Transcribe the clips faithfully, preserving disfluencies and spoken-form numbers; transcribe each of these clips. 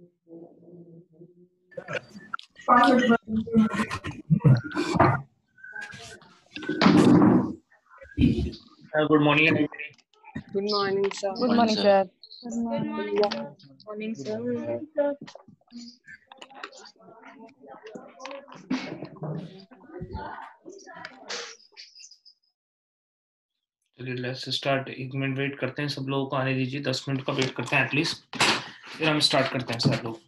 Uh, good morning, everybody. Good morning, sir. Good morning, sir. Good morning. Morning, sir. चलिए let's start. एक minute wait करते हैं, सब लोगों को आने दीजिए, दस मिनट का वेट करते हैं एटलीस्ट, फिर हम स्टार्ट करते हैं सब लोग।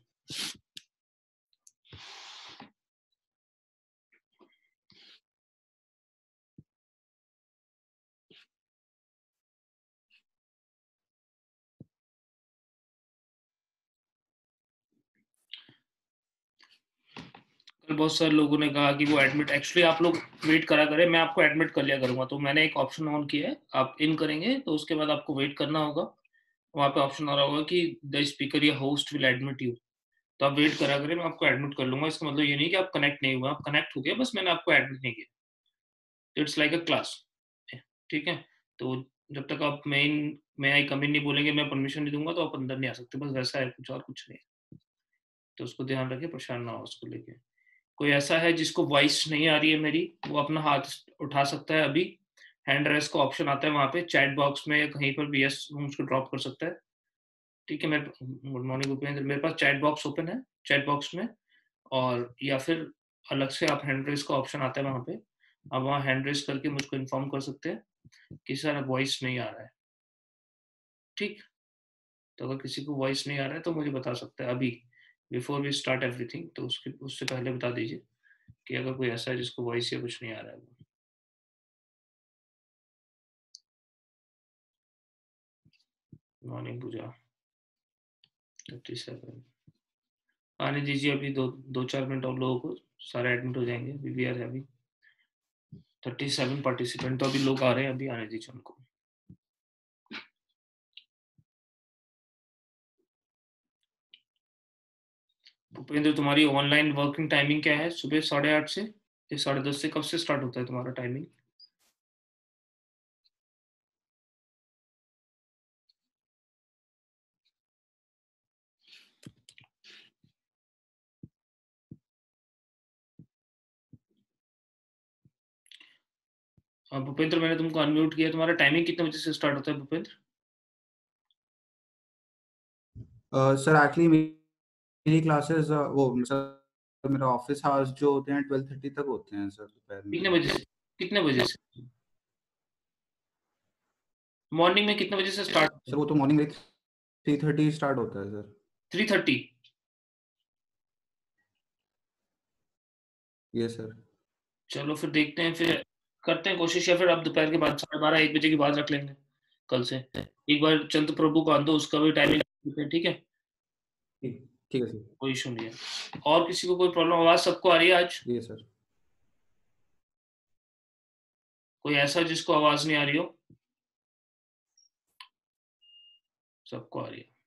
कल बहुत सारे लोगों ने कहा कि वो एडमिट, एक्चुअली आप लोग वेट करा करें, मैं आपको एडमिट कर लिया करूंगा। तो मैंने एक ऑप्शन ऑन किया है, आप इन करेंगे तो उसके बाद आपको वेट करना होगा। वहाँ पे ऑप्शन आ रहा होगा कि द स्पीकर या होस्ट विल एडमिट यू, तो आप वेट करा करें, मैं आपको एडमिट कर लूंगा। इसका मतलब ये नहीं कि आप कनेक्ट नहीं हुए, आप कनेक्ट हो गए, बस मैंने आपको एडमिट नहीं किया। इट्स लाइक अ क्लास, ठीक है। तो जब तक आप मेन में आई कम इन नहीं बोलेंगे, मैं परमिशन नहीं दूंगा, तो आप अंदर नहीं आ सकते। बस वैसा है, कुछ और कुछ नहीं। तो उसको ध्यान रखिए, परेशान ना हो उसको लेके। कोई ऐसा है जिसको वॉइस नहीं आ रही है मेरी, वो अपना हाथ उठा सकता है। अभी हैंड रेस का ऑप्शन आता है वहाँ पे चैट बॉक्स में, कहीं पर भी यस उसको ड्रॉप कर सकता है, ठीक है। मेरे गुड मॉर्निंग भूपेंद्र, मेरे पास चैट बॉक्स ओपन है, चैट बॉक्स में। और या फिर अलग से आप हैंड रेस का ऑप्शन आता है वहाँ पे, आप वहाँ हैंड रेस करके मुझको इन्फॉर्म कर सकते हैं कि सर वॉइस नहीं आ रहा है, ठीक। तो अगर किसी को वॉइस नहीं आ रहा है तो मुझे बता सकता है अभी, बिफोर वी स्टार्ट एवरीथिंग। तो उसके उससे पहले बता दीजिए कि अगर कोई ऐसा है जिसको वॉइस या कुछ नहीं आ रहा है। मॉर्निंग पूजा थर्टी सेवन आने दीजिए अभी, दो दो चार मिनट और लोगों को, सारे एडमिट हो जाएंगे। अभी we are having thirty seven participant, तो अभी लोग आ रहे हैं, अभी आने दीजिए उनको। भूपेंद्र, तुम्हारी ऑनलाइन वर्किंग टाइमिंग क्या है? सुबह साढ़े आठ से या साढ़े दस से? कब से स्टार्ट होता है तुम्हारा टाइमिंग? भूपेंद्र, मैंने तुमको अनम्यूट किया, तुम्हारा टाइमिंग कितने बजे से स्टार्ट होता है भूपेंद्र? सर एक्चुअली मेरी क्लासेस वो सर मेरा ऑफिस आवर्स जो होते हैं ट्वेल्व थर्टी तक होते हैं सर, दोपहर में। कितने बजे से कितने बजे से? मॉर्निंग में कितने बजे से स्टार्ट? सर वो तो मॉर्निंग में थ्री थर्टी स्टार्ट होता है सर। Three thirty? ये सर। चलो फिर देखते हैं, फिर करते हैं कोशिश, या फिर अब दोपहर के बाद साढ़े बारह एक बजे की बात रख लेंगे कल से। एक बार चंद्र प्रभु को आन दो, उसका भी टाइमिंग, ठीक है। ठीक है सर, कोई इशू नहीं है। और किसी को कोई प्रॉब्लम? आवाज सबको आ रही है आज? ये सर। कोई ऐसा जिसको आवाज नहीं आ रही हो? सबको आ रही है।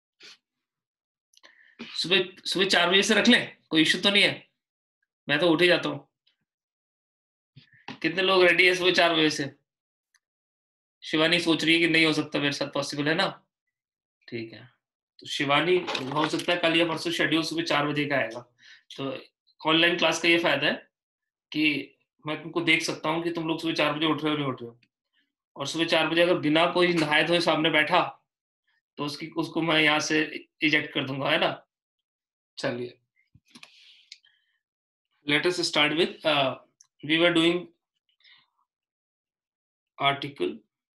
सुबह सुबह चार बजे से रख लें, कोई इशू तो नहीं है? मैं तो उठ ही जाता हूँ। कितने लोग रेडी है सुबह चार बजे से? शिवानी सोच रही है कि नहीं हो सकता मेरे साथ, पॉसिबल है ना? ठीक है, तो शिवानी हो सकता है कल या परसों शेड्यूल सुबह चार बजे का आएगा। तो ऑनलाइन क्लास का ये फायदा है कि मैं तुमको देख सकता हूँ कि तुम लोग सुबह चार बजे उठ रहे हो नहीं उठ रहे हो। और सुबह चार बजे अगर बिना कोई नहाए धोए सामने बैठा तो उसकी उसको मैं यहाँ से इजेक्ट कर दूंगा, है ना। चलिए let us start with uh, we were doing article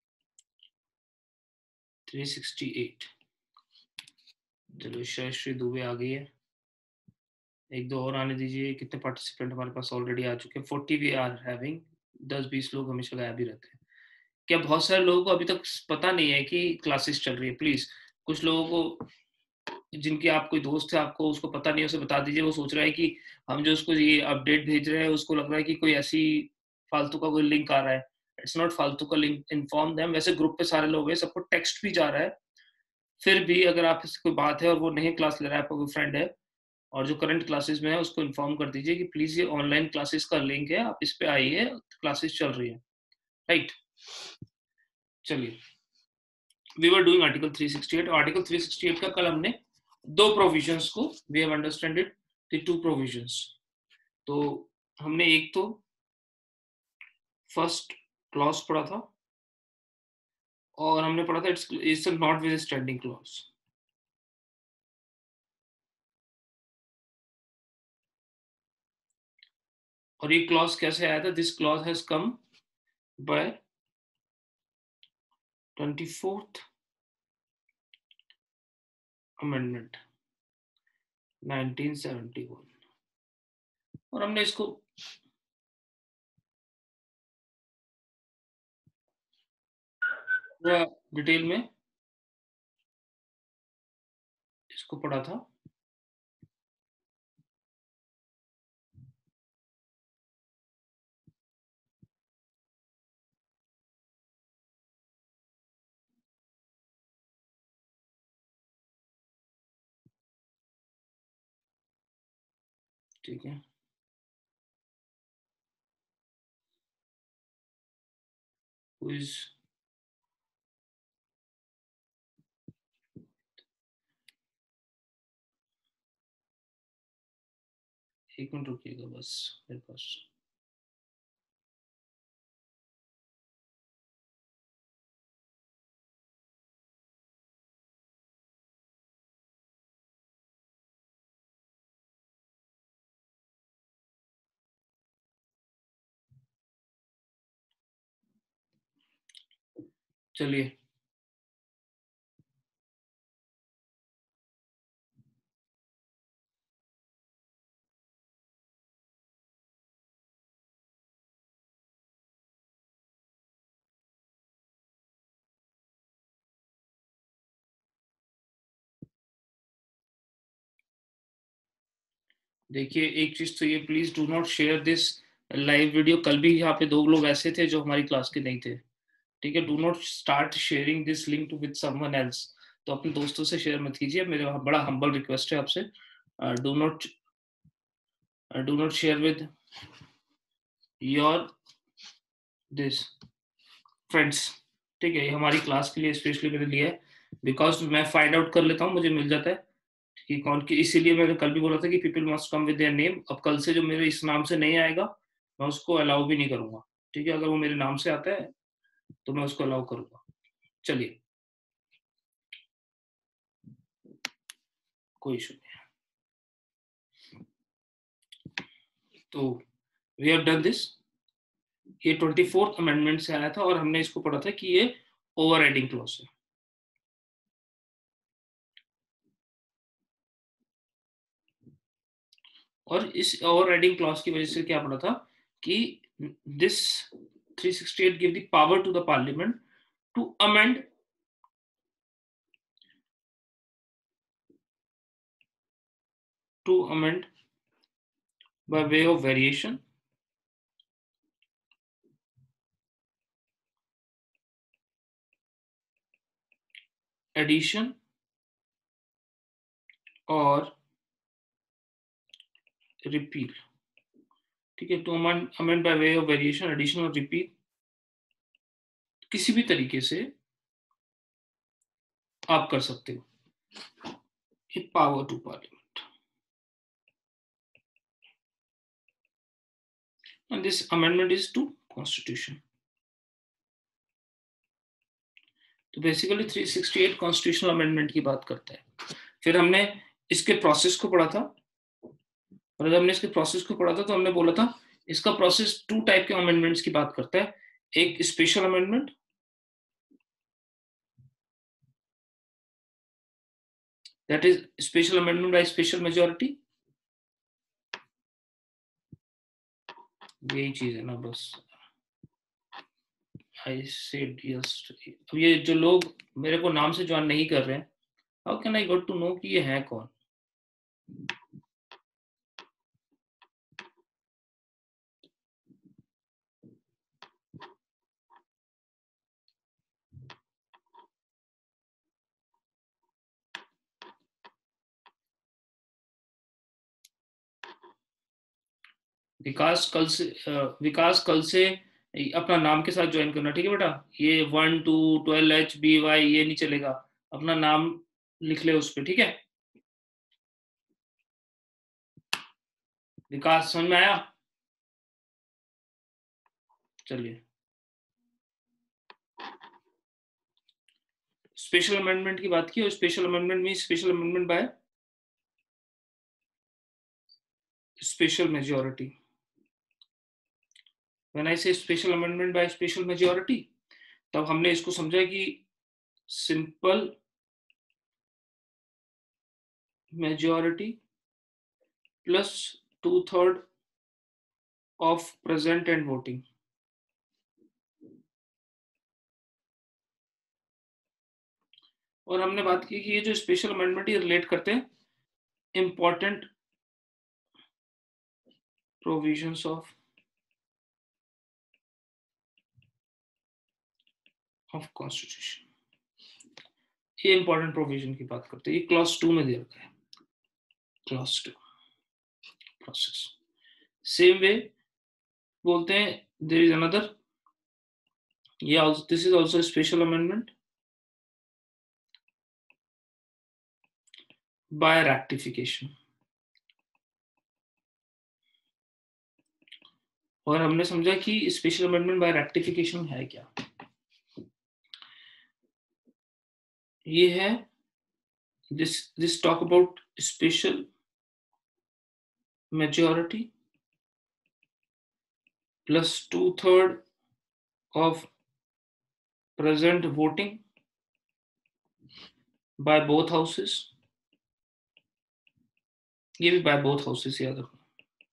three sixty-eight। चलो श्री दुबे आ गई है, एक दो और आने दीजिए। कितने पार्टिसिपेंट हमारे पास ऑलरेडी आ चुके हैं? Forty we are having. दस बीस लोग हमेशा गायब ही रहते हैं। क्या बहुत सारे लोगों को अभी तक पता नहीं है कि क्लासेस चल रही है? प्लीज कुछ लोगों को, जिनकी आप कोई दोस्त है आपको उसको पता नहीं है, उसे बता दीजिए। वो सोच रहा है कि हम जो उसको ये अपडेट भेज रहे हैं उसको लग रहा है कि कोई ऐसी फालतू का कोई लिंक आ रहा है। इट्स नॉट फालतू का लिंक, इन्फॉर्म देम। वैसे ग्रुप पे सारे लोग हैं, सबको टेक्स्ट भी जा रहा है। फिर भी अगर आप इससे कोई बात है और वो नहीं क्लास ले रहा है, आपका कोई फ्रेंड है और जो करंट क्लासेस में है, उसको इन्फॉर्म कर दीजिए कि प्लीज ये ऑनलाइन क्लासेस का लिंक है, आप इस पे आइए, क्लासेस चल रही है, राइट। चलिए, we were doing article three sixty eight. Article three sixty eight का कल हमने दो प्रोविजंस को we have understand it the two provisions. तो हमने एक तो फर्स्ट क्लॉज पढ़ा था और हमने पढ़ा था it's it's notwithstanding clause. और ये क्लॉज कैसे आया था? This clause has come by twenty fourth amendment nineteen seventy one. और हमने इसको पूरा डिटेल में इसको पढ़ा था। ठीक है, क्विज एक मिनट रुकिएगा बस मेरे पास। चलिए, देखिए एक चीज तो ये, please do not share this live video. कल भी यहाँ पे दो लोग ऐसे थे जो हमारी क्लास के नहीं थे, ठीक है? Do not start sharing this link to with someone else. तो अपने दोस्तों से शेयर मत कीजिए, मेरा बड़ा हम्बल रिक्वेस्ट है आपसे। Do not do not share with your this friends, ठीक है? ये हमारी क्लास के लिए स्पेशली मैंने लिया है, बिकॉज मैं फाइंड आउट कर लेता हूँ, मुझे मिल जाता है कि कौन की। इसीलिए मैंने कल भी बोला था कि people must come with their name. अब कल से जो मेरे इस नाम से नहीं आएगा मैं उसको अलाउ भी नहीं करूंगा, ठीक है? अगर वो मेरे नाम से आता है तो मैं उसको अलाउ करूंगा। चलिए, कोई इशू नहीं। तो वी हैव डन दिस। ये ट्वेंटी फोर्थ अमेंडमेंट से आया था और हमने इसको पढ़ा था कि ये ओवर राइडिंग क्लॉज है। और इस ओवर राइडिंग क्लॉज की वजह से क्या पढ़ा था कि this three sixty eight give the power to the parliament to amend to amend by way of variation, addition और repeal, ठीक है? to amend amend by way of variation, addition और repeal किसी भी तरीके से आप कर सकते हो। ये power to parliament and this amendment is to constitution। तो basically three sixty eight constitutional amendment की बात करता है। फिर हमने इसके प्रोसेस को पढ़ा था, और जब हमने इसके प्रोसेस को पढ़ा था तो हमने बोला था इसका प्रोसेस टू टाइप के अमेंडमेंट्स की बात करता है। एक special amendment, that is special amendment by special majority। यही चीज है ना बस। I said yes। अब ये जो लोग मेरे को नाम से ज्वाइन नहीं कर रहे हैं, how can I got to know कि ये है कौन? विकास कल से विकास कल से अपना नाम के साथ ज्वाइन करना, ठीक है बेटा? ये one two twelve H B Y ये नहीं चलेगा, अपना नाम लिख ले उस पर, ठीक है? विकास समझ में आया? चलिए, स्पेशल अमेंडमेंट की बात की, और स्पेशल अमेंडमेंट में special amendment by special majority. When I say special amendment by special majority, तब हमने इसको समझा कि simple majority plus two third of present and voting. और हमने बात की कि ये जो स्पेशल अमेंडमेंट ये रिलेट करते हैं important provisions of of constitution. ये इंपॉर्टेंट प्रोविजन की बात करते हैं. ये क्लॉज टू में दिया गया है. Clause two process. Same way बोलते हैं देयर इज अनदर, ये also this is also a special amendment by ratification. और हमने समझा कि स्पेशल अमेंडमेंट बाय रेक्टिफिकेशन है क्या. ये है this this talk about special majority plus two third of present voting by both houses. ये भी by both houses याद रखो.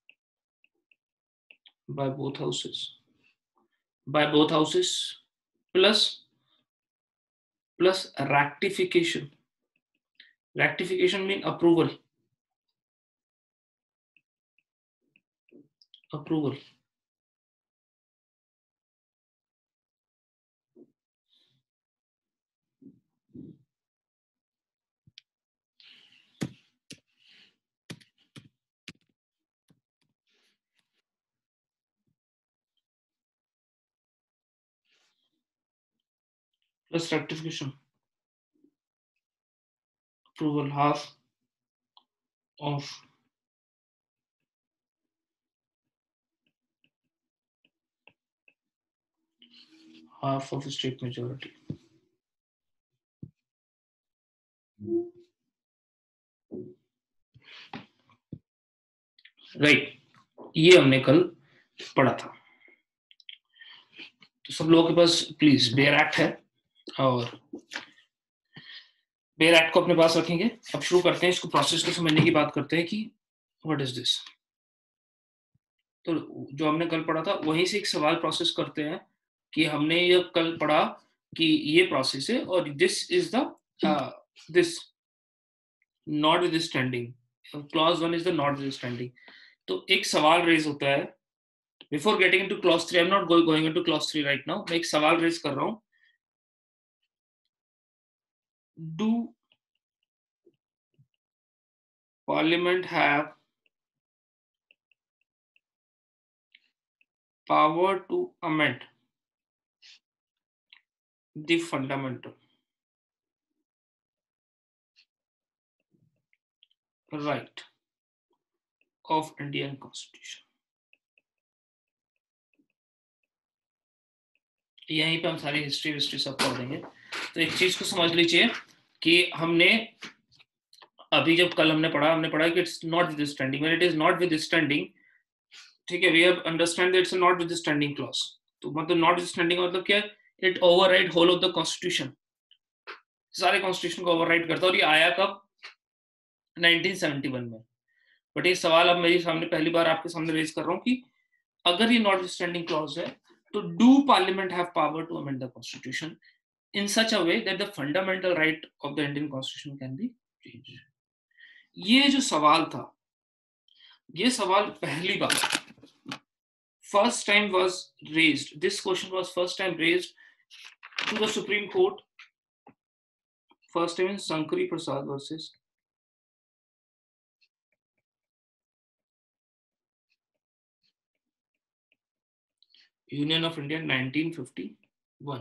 by both houses by both houses plus plus ratification. Ratification mean approval. Approval. Plus rectification. Approval half of half of state majority. Right right. ये हमने कल पढ़ा था. तो सब लोगों के पास प्लीज बेयर एक्ट है, और बेयर एक्ट को अपने पास रखेंगे. अब शुरू करते हैं, इसको प्रोसेस को समझने की बात करते हैं कि व्हाट इज दिस. तो जो हमने कल पढ़ा था वहीं से एक सवाल प्रोसेस करते हैं कि हमने ये कल पढ़ा कि ये प्रोसेस है और this is the this notwithstanding. Clause one is the notwithstanding. तो एक सवाल रेज होता है before getting into clause three. I am not going into clause three right now. मैं एक सवाल रेज कर रहा हूं. Do parliament have power to amend the fundamental right of Indian Constitution. यहीं पे हम सारी हिस्ट्री हिस्ट्री सब पढ़ देंगे. तो एक चीज को समझ लीजिए कि हमने अभी जब कल हमने पढ़ा हमने पढ़ा कि it's notwithstanding. When it is notwithstanding, ठीक है, we have understand that it's notwithstanding clause. तो मतलब नॉट विद स्टैंडिंग मतलब क्या है? It override whole of the constitution. सारे कॉन्स्टिट्यूशन को ओवरराइड करता है. और ये आया कब? नाइनटीन सेवेंटी वन में. बट ये सवाल अब मेरे सामने पहली बार आपके सामने रेज कर रहा हूँ कि अगर ये नॉट स्टैंडिंग क्लॉज है तो do parliament have power to amend the constitution in such a way that the fundamental right of the Indian constitution can be changed. ये जो सवाल था, ये सवाल पहली बार first time was raised. This question was first time raised to the Supreme Court. First time in Shankari Prasad versus union of India nineteen fifty one.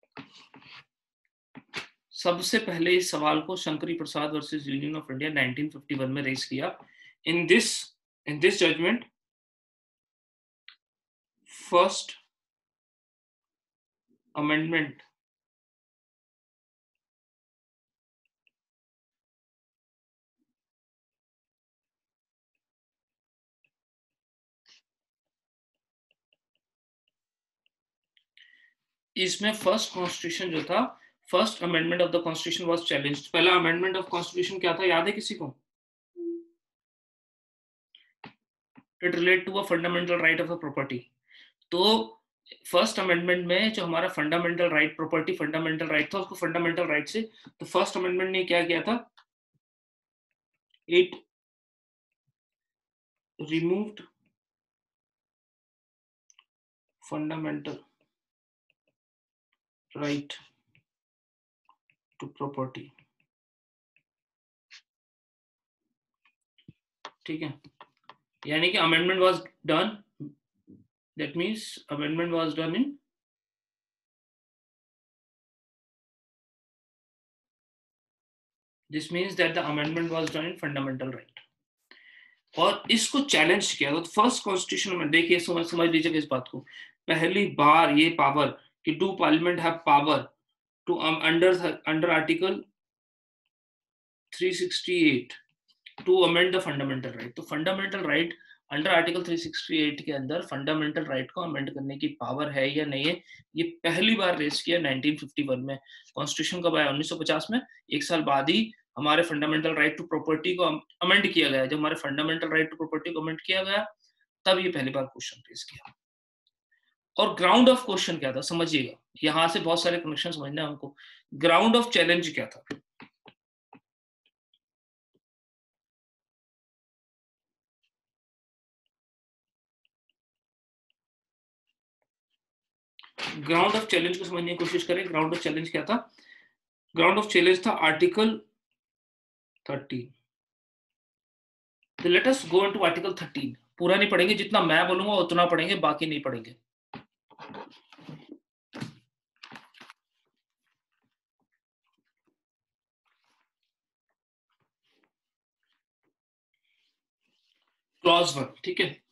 सबसे पहले इस सवाल को Shankari Prasad versus union of India nineteen fifty one में raise किया. In this In this judgment, first amendment इसमें first constitution जो था, first amendment of the constitution was challenged. पहला अमेंडमेंट ऑफ कॉन्स्टिट्यूशन क्या था, याद है किसी को? It relate to a fundamental right of a property. तो फर्स्ट अमेंडमेंट में जो हमारा fundamental right, property fundamental right था, उसको फंडामेंटल राइट से, तो फर्स्ट अमेंडमेंट ने क्या किया था, it removed fundamental right to property. ठीक है, यानी कि amendment was done, that means amendment was done in this means that the amendment was done in fundamental right. और इसको चैलेंज किया तो फर्स्ट कॉन्स्टिट्यूशन में, देखिए समझ समझ लीजिएगा इस बात को, पहली बार ये पावर कि do parliament have power to under under article three sixty eight to amend the fundamental right. तो fundamental right under article three sixty eight के अंदर फंडामेंटल राइट को अमेंड करने की पावर है या नहीं है, ये पहली बार रेस किया नाइनटीन फिफ्टी वन में। कॉन्स्टिट्यूशन कब आया? उन्नीस सौ पचास में। एक साल बाद ही हमारे फंडामेंटल राइट टू प्रॉपर्टी को अमेंड किया गया। जब हमारे फंडामेंटल राइट टू प्रॉपर्टी को अमेंड किया गया, तब ये पहली बार क्वेश्चन रेस किया। और ग्राउंड ऑफ क्वेश्चन क्या था, समझिएगा, यहां से बहुत सारे कनेक्शन समझना है हमको। ग्राउंड ऑफ चैलेंज क्या था? ग्राउंड ऑफ चैलेंज को समझने की कोशिश करें। ग्राउंड ऑफ चैलेंज क्या था? ग्राउंड ऑफ चैलेंज था आर्टिकल थर्टीन। तो let us go into article thirteen. पूरा नहीं पढ़ेंगे, जितना मैं बोलूंगा उतना पढ़ेंगे, बाकी नहीं पढ़ेंगे। क्लॉज वन, ठीक है,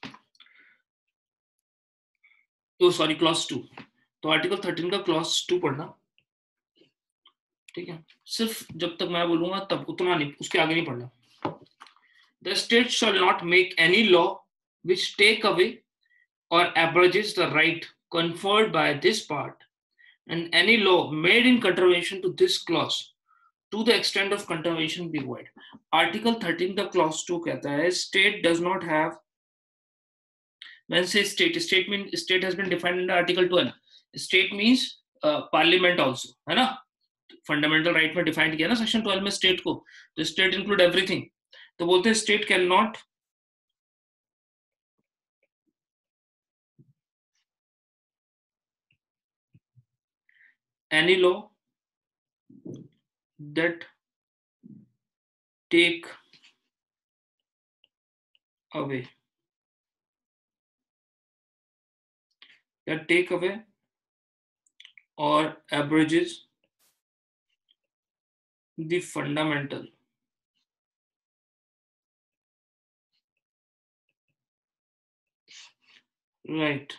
तो सॉरी क्लॉज टू। तो आर्टिकल थर्टीन का क्लॉज टू पढ़ना, ठीक है, सिर्फ जब तक मैं बोलूंगा तब उतना नहीं, उसके आगे नहीं पढ़ना। The state shall not make any law which take away or abrogates the right conferred by this part, and any law made in contravention to this clause to the extent of contravention be void. Article thirteen का clause two कहता है state does not have, when say state, state mean state has been defined in article twelve. State means uh, parliament also, है ना? Fundamental right में define किया ना section twelve में state को, तो स्टेट इंक्लूड एवरीथिंग। तो बोलते हैं state can not any law that take away that take away or abrogates the fundamental right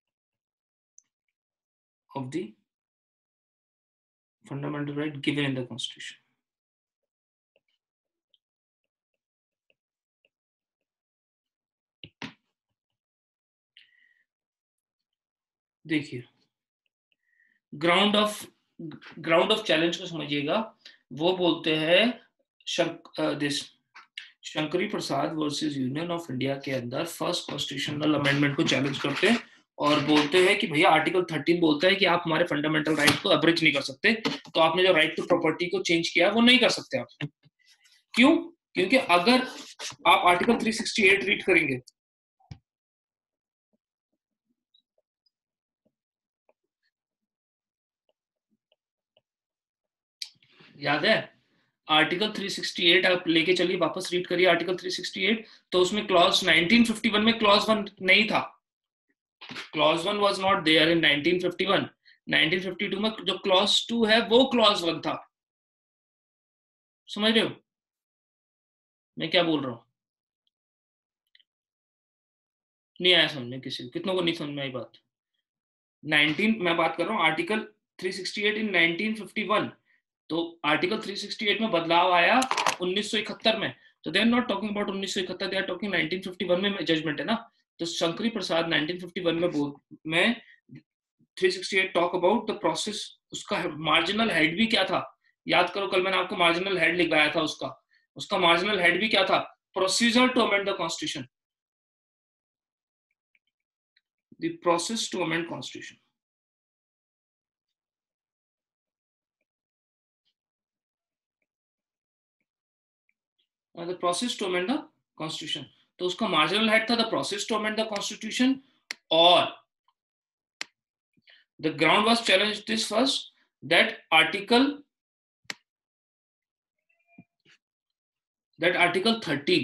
of the fundamental right given in the constitution. देखिए ground of ground of challenge को समझिएगा। वो बोलते हैं शंक this Shankari Prasad versus union of India के अंदर first constitutional amendment को चैलेंज करते हैं और बोलते हैं कि भैया आर्टिकल थर्टीन बोलता है कि आप हमारे फंडामेंटल राइट को अब्रिज नहीं कर सकते, तो आपने जो राइट टू प्रॉपर्टी को चेंज किया वो नहीं कर सकते आप। क्यों? क्योंकि अगर आप article three sixty eight read करेंगे, याद है आर्टिकल थ्री सिक्सटी एट आप लेके चलिए, वापस रीड करिए आर्टिकल थ्री सिक्सटी एट। तो उसमें क्लॉज नाइनटीन फिफ्टी वन में क्लॉज वन नहीं था, clause one was not there in nineteen fifty one. Nineteen fifty two में जो क्लॉज टू है वो क्लॉज वन था। समझ रहे हो मैं क्या बोल रहा हूं? नहीं आया समझ में किसी को? कितनों को नहीं समझ में आई बात? नाइनटीन मैं बात कर रहा हूँ article three sixty eight in nineteen fifty one, तो आर्टिकल थ्री सिक्सटी एट में बदलाव आया उन्नीस सौ इकहत्तर में, तो they are not talking about उन्नीस सौ इकहत्तर, they are talking nineteen fifty one में जजमेंट है ना। तो Shankari Prasad nineteen fifty one में बोल में three sixty eight talk about the process, उसका मार्जिनल हेड भी क्या था, याद करो कल मैंने आपको मार्जिनल हेड लिखवाया था, उसका उसका मार्जिनल हेड भी क्या था, procedure to amend the constitution, the process to amend constitution. The process to amend the constitution, तो उसका मार्जिनल हेड था the process to amend the constitution, और the ground was challenged this first that article that article thirteen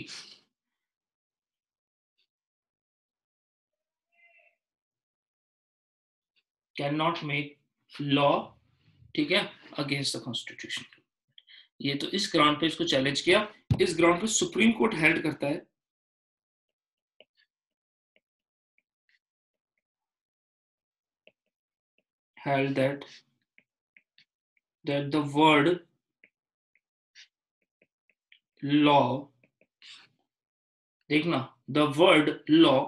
cannot make law, ठीक है, against the constitution। ये तो इस ground पे इसको चैलेंज किया, इस ग्राउंड पे सुप्रीम कोर्ट हेल्ड करता है held that that the word law, देखना, the word law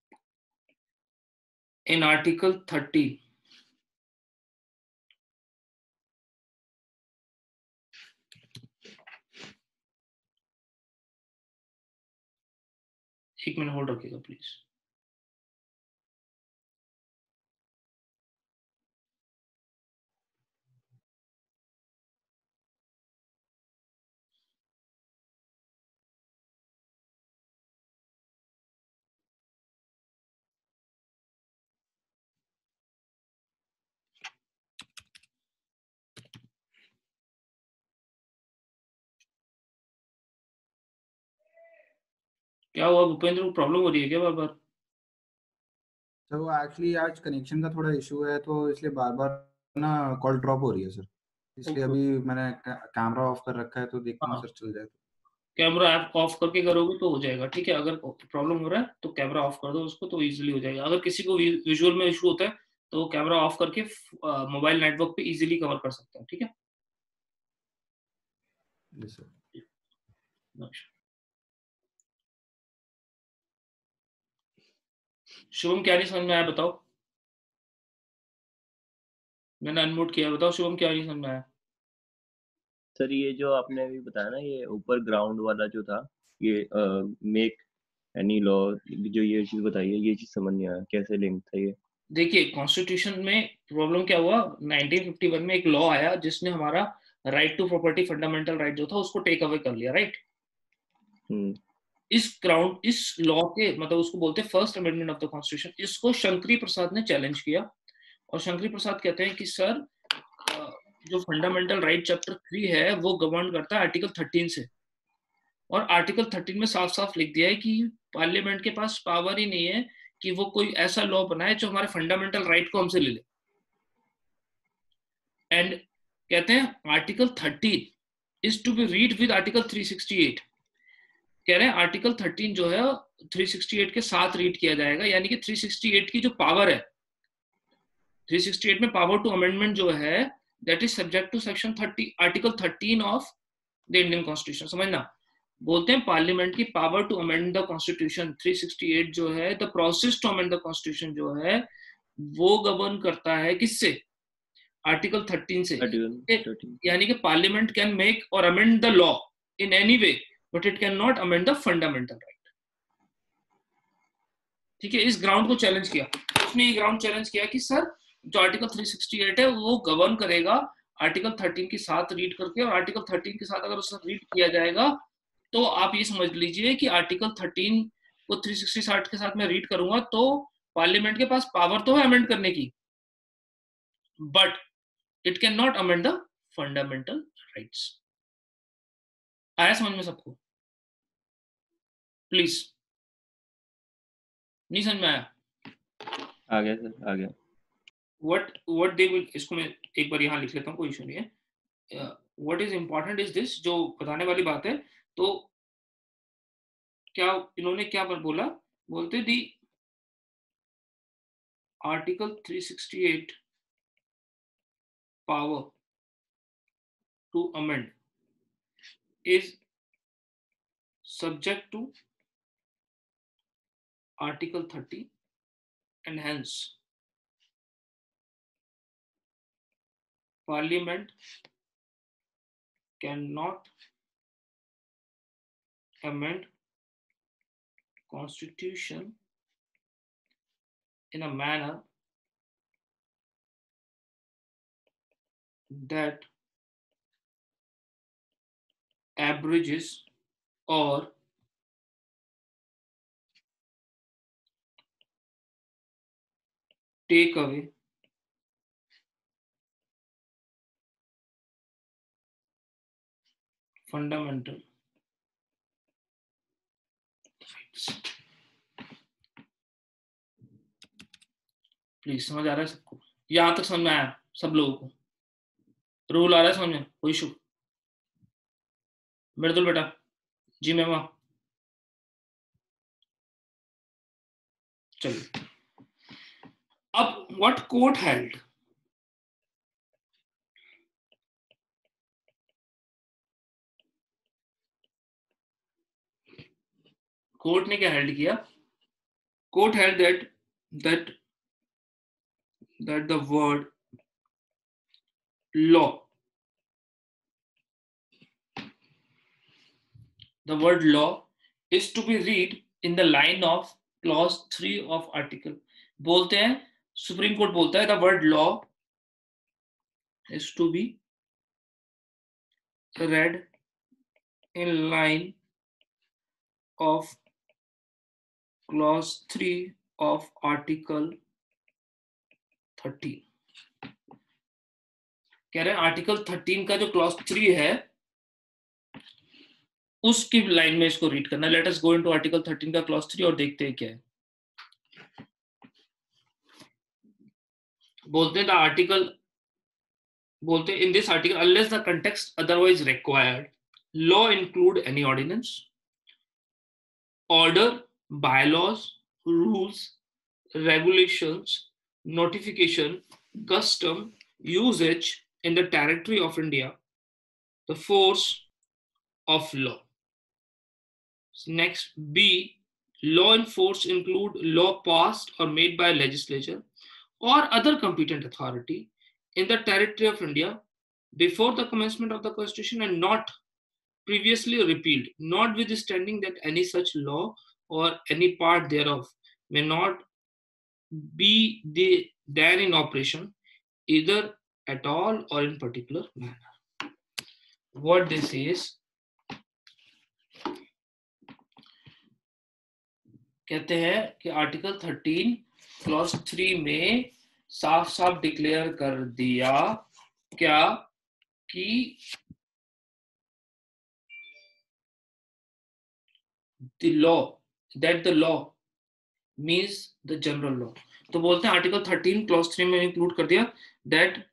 in article thirteen एक मिनट होल्ड रखिएगा प्लीज। क्या हुआ भूपेंद्र को प्रॉब्लम हो रही है क्या बार बार? सर वो एक्चुअली आज कनेक्शन का थोड़ा इशू है, तो इसलिए बार बार ना कॉल ड्रॉप हो रही है सर, इसलिए अभी मैंने कैमरा ऑफ कर रखा है, तो देखता हूँ सर चल जाए तो। कैमरा ऐप ऑफ करके करोगे तो हो जाएगा, ठीक है। अगर प्रॉब्लम हो रहा है तो कैमरा ऑफ कर दो उसको, तो इजीली हो जाएगा। अगर किसी को विजुअल में इशू होता है तो कैमरा ऑफ करके मोबाइल नेटवर्क पे इजीली कवर कर सकते हैं, ठीक है। Yes sir. शुभम क्या नहीं समझ में आया बताओ? मैंने अनम्यूट किया, बताओ शुभम क्या नहीं समझ में आया? सर ये जो आपने अभी बताया ना, ये ऊपर ग्राउंड वाला जो था, ये मेक एनी लॉ, जो ये चीज बताई है, ये चीज समझ नहीं आया कैसे लिंक था ये। देखिए कॉन्स्टिट्यूशन में प्रॉब्लम क्या हुआ, नाइनटीन फिफ्टी वन में एक लॉ आया जिसने हमारा right to property, fundamental right जो था उसको टेक अवे कर लिया, राइट। इस ग्राउंड, इस लॉ के मतलब उसको बोलते हैं first amendment of the constitution, इसको शंकरी प्रसाद ने चैलेंज किया, और शंकरी प्रसाद कहते हैं कि सर जो फंडामेंटल राइट चैप्टर थ्री है वो गवर्न करता है आर्टिकल थर्टीन से, और आर्टिकल थर्टीन में साफ साफ लिख दिया है कि पार्लियामेंट के पास पावर ही नहीं है कि वो कोई ऐसा लॉ बनाए जो हमारे फंडामेंटल राइट को हमसे ले ले। एंड कहते हैं article thirteen is to be read with article three sixty eight, कह रहे हैं आर्टिकल थर्टीन जो है थ्री सिक्सटी एट के साथ रीड किया जाएगा, यानी कि थ्री सिक्सटी एट की जो पावर है, थ्री सिक्सटी एट में पावर टू अमेंडमेंट जो है that is subject to section thirty article thirteen of the Indian constitution. समझना, बोलते हैं पार्लियामेंट की power to amend the constitution, three sixty eight जो है the process to amend the constitution जो है वो गवर्न करता है किससे, आर्टिकल थर्टीन से। यानी कि पार्लियामेंट कैन मेक और amend the law in any way but it can not amend the fundamental right, ठीक है। इस ग्राउंड को चैलेंज किया उसने, ये ग्राउंड चैलेंज किया कि सर जो आर्टिकल थ्री सिक्सटी एट है वो गवर्न करेगा आर्टिकल थर्टीन के साथ रीड करके, और आर्टिकल थर्टीन के साथ अगर उसे रीड किया जाएगा तो आप ये समझ लीजिए कि आर्टिकल थर्टीन को थ्री सिक्सटी के साथ मैं रीड करूंगा तो पार्लियामेंट के पास पावर तो है अमेंड करने की, but it can not amend the fundamental rights. आया समझ में सबको? प्लीज, नहीं समझ में आया? आ गया सर, आ गया। व्हाट व्हाट दे विल, इसको मैं एक बार यहाँ लिख लेता हूँ, कोई इशू नहीं है। What is important is this, जो बताने वाली बात है, तो क्या इन्होंने क्या पर बोला, बोलते the Article three sixty-eight power to amend is subject to Article thirty, and hence Parliament cannot amend Constitution in a manner that abridges or take away fundamental rights. Please समझ आ रहा है सबको? यहां तक समझ में आया सब लोगों को? रूल आ रहा है समझ में? कोई इशू? मृदुल बेटा जी मैम चलिए अब व्हाट कोर्ट हेल्ड कोर्ट ने क्या हेल्ड किया? Court held that that that the word law the word law is to be read in the line of clause three of article. बोलते हैं सुप्रीम कोर्ट बोलता है the word law is to be read in line of clause three of article thirteen. कह रहे हैं article thirteen का जो clause three है उसकी लाइन में इसको रीड करना. Let us go into article thirteen का क्लॉज थ्री और देखते हैं क्या है. बोलते हैं द आर्टिकल बोलते हैं in this article unless the context otherwise required law include any ordinance order bylaws rules regulations notification custom usage in the territory of India the force of law. Next, B, law enforced include law passed or made by legislature or other competent authority in the territory of India before the commencement of the Constitution and not previously repealed, notwithstanding that any such law or any part thereof may not be the, then in operation either at all or in particular manner. What this is, कहते हैं कि article thirteen clause three में साफ साफ declare कर दिया क्या कि the law that the law means the general law. तो बोलते हैं आर्टिकल थर्टीन क्लॉज थ्री में इंक्लूड कर दिया that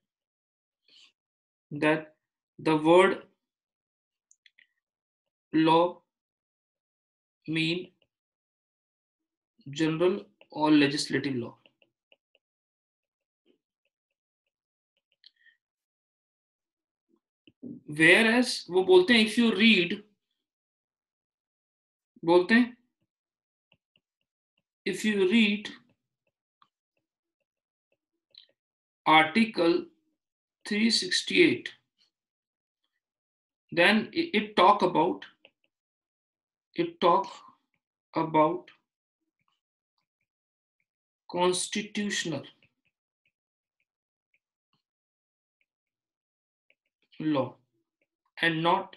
that the word law mean general or legislative law. Whereas वो बोलते हैं if you read बोलते हैं if you read article three sixty-eight then it, it talk about it talk about constitutional law and not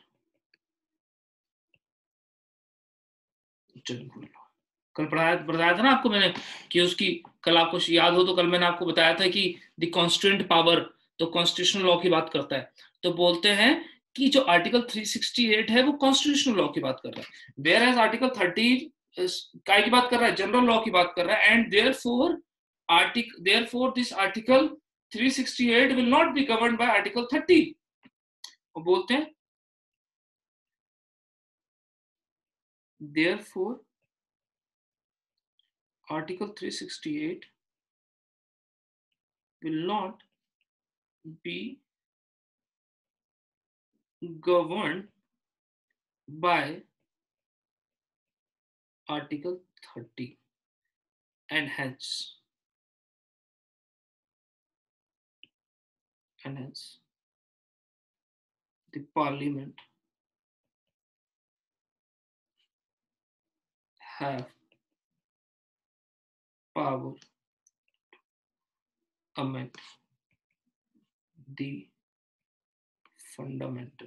general law. कल पढ़ाया बताया था ना आपको मैंने कि उसकी कल आपको याद हो तो कल मैंने आपको बताया था कि द कॉन्स्टिट्यूएंट पावर तो कॉन्स्टिट्यूशनल लॉ की बात करता है. तो बोलते हैं कि जो आर्टिकल three sixty-eight है वो कॉन्स्टिट्यूशनल लॉ की बात कर रहा है, वेयर एज आर्टिकल थर्टीन काय की बात कर रहा है, जनरल लॉ की बात कर रहा है. And therefore article therefore this article three sixty-eight will not be governed by article thirteen. वो बोलते हैं therefore article three sixty-eight will not be governed by Article thirty and hence and hence the Parliament have power to amend the fundamental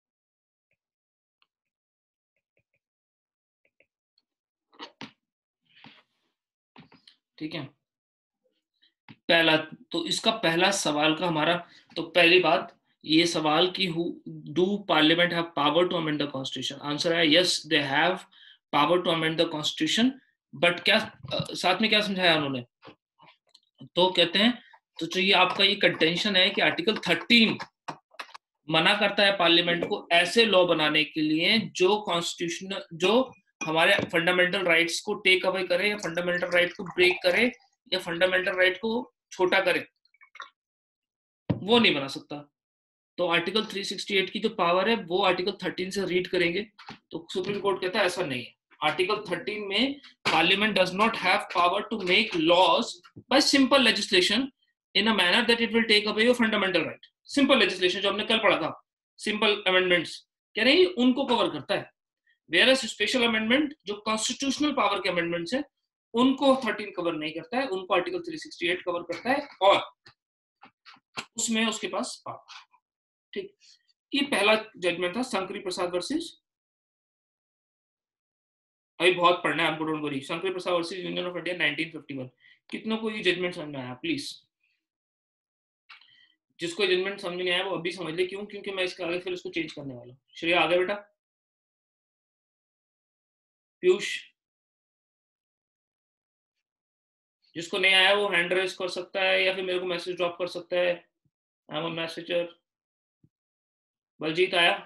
ठीक है। पहला तो इसका पहला सवाल का हमारा तो पहली बात ये सवाल कि do parliament have power to amend the constitution, answer है yes they have power to amend the constitution. But क्या साथ में क्या समझाया उन्होंने, तो कहते हैं तो जो ये आपका ये कंटेंशन है कि आर्टिकल थर्टीन मना करता है पार्लियामेंट को ऐसे लॉ बनाने के लिए जो कॉन्स्टिट्यूशनल जो हमारे फंडामेंटल राइट्स को टेक अवे करे या फंडामेंटल राइट को ब्रेक करे या फंडामेंटल राइट को छोटा करे, वो नहीं बना सकता। तो आर्टिकल थ्री सिक्सटी एट की जो पावर है वो आर्टिकल थर्टीन से रीड करेंगे तो सुप्रीम कोर्ट कहता है ऐसा नहीं है। आर्टिकल थर्टीन में parliament does not have power to make laws by simple legislation in a manner that it will take away your fundamental right. Simple legislation जो हमने कल पढ़ा था, सिंपल अमेंडमेंट्स कह रहे हैं उनको कवर करता है, वेयरएस स्पेशल अमेंडमेंट जो कॉन्स्टिट्यूशनल पावर के अमेंडमेंट्स है उनको थर्टीन कवर नहीं करता है, उनको article three sixty eight cover करता है और उसमें उसके पास पावर। ठीक, ये पहला जजमेंट था शंकरी प्रसाद वर्सेस, अभी बहुत पढ़ना है आपको, don't worry. Shankari Prasad versus union of India nineteen fifty one. कितनों को ये जजमेंट समझ में आया प्लीज? जिसको जजमेंट समझ नहीं आया वो अभी समझ ले, क्यों? क्योंकि मैं इसके आगे फिर इसको चेंज करने वाला हूँ। श्रेया आगे बेटा। पीयूष, जिसको नहीं आया वो हैंड रेज कर सकता है या फिर मेरे को मैसेज ड्रॉप कर सकता है। I am a messenger. Baljit आया?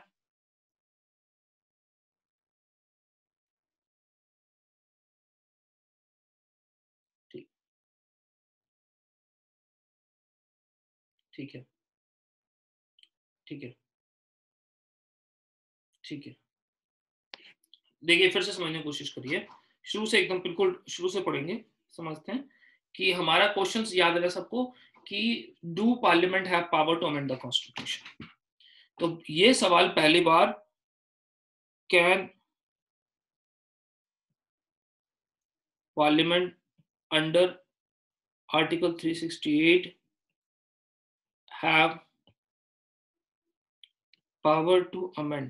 ठीक ठीक है ठीक है ठीक है। देखिए फिर से समझने की कोशिश करिए, शुरू से एकदम बिल्कुल शुरू से पढ़ेंगे, समझते हैं कि हमारा क्वेश्चन याद रहे सबको कि do parliament have power to amend the constitution. तो ये सवाल पहली बार can parliament under article three sixty eight have power to amend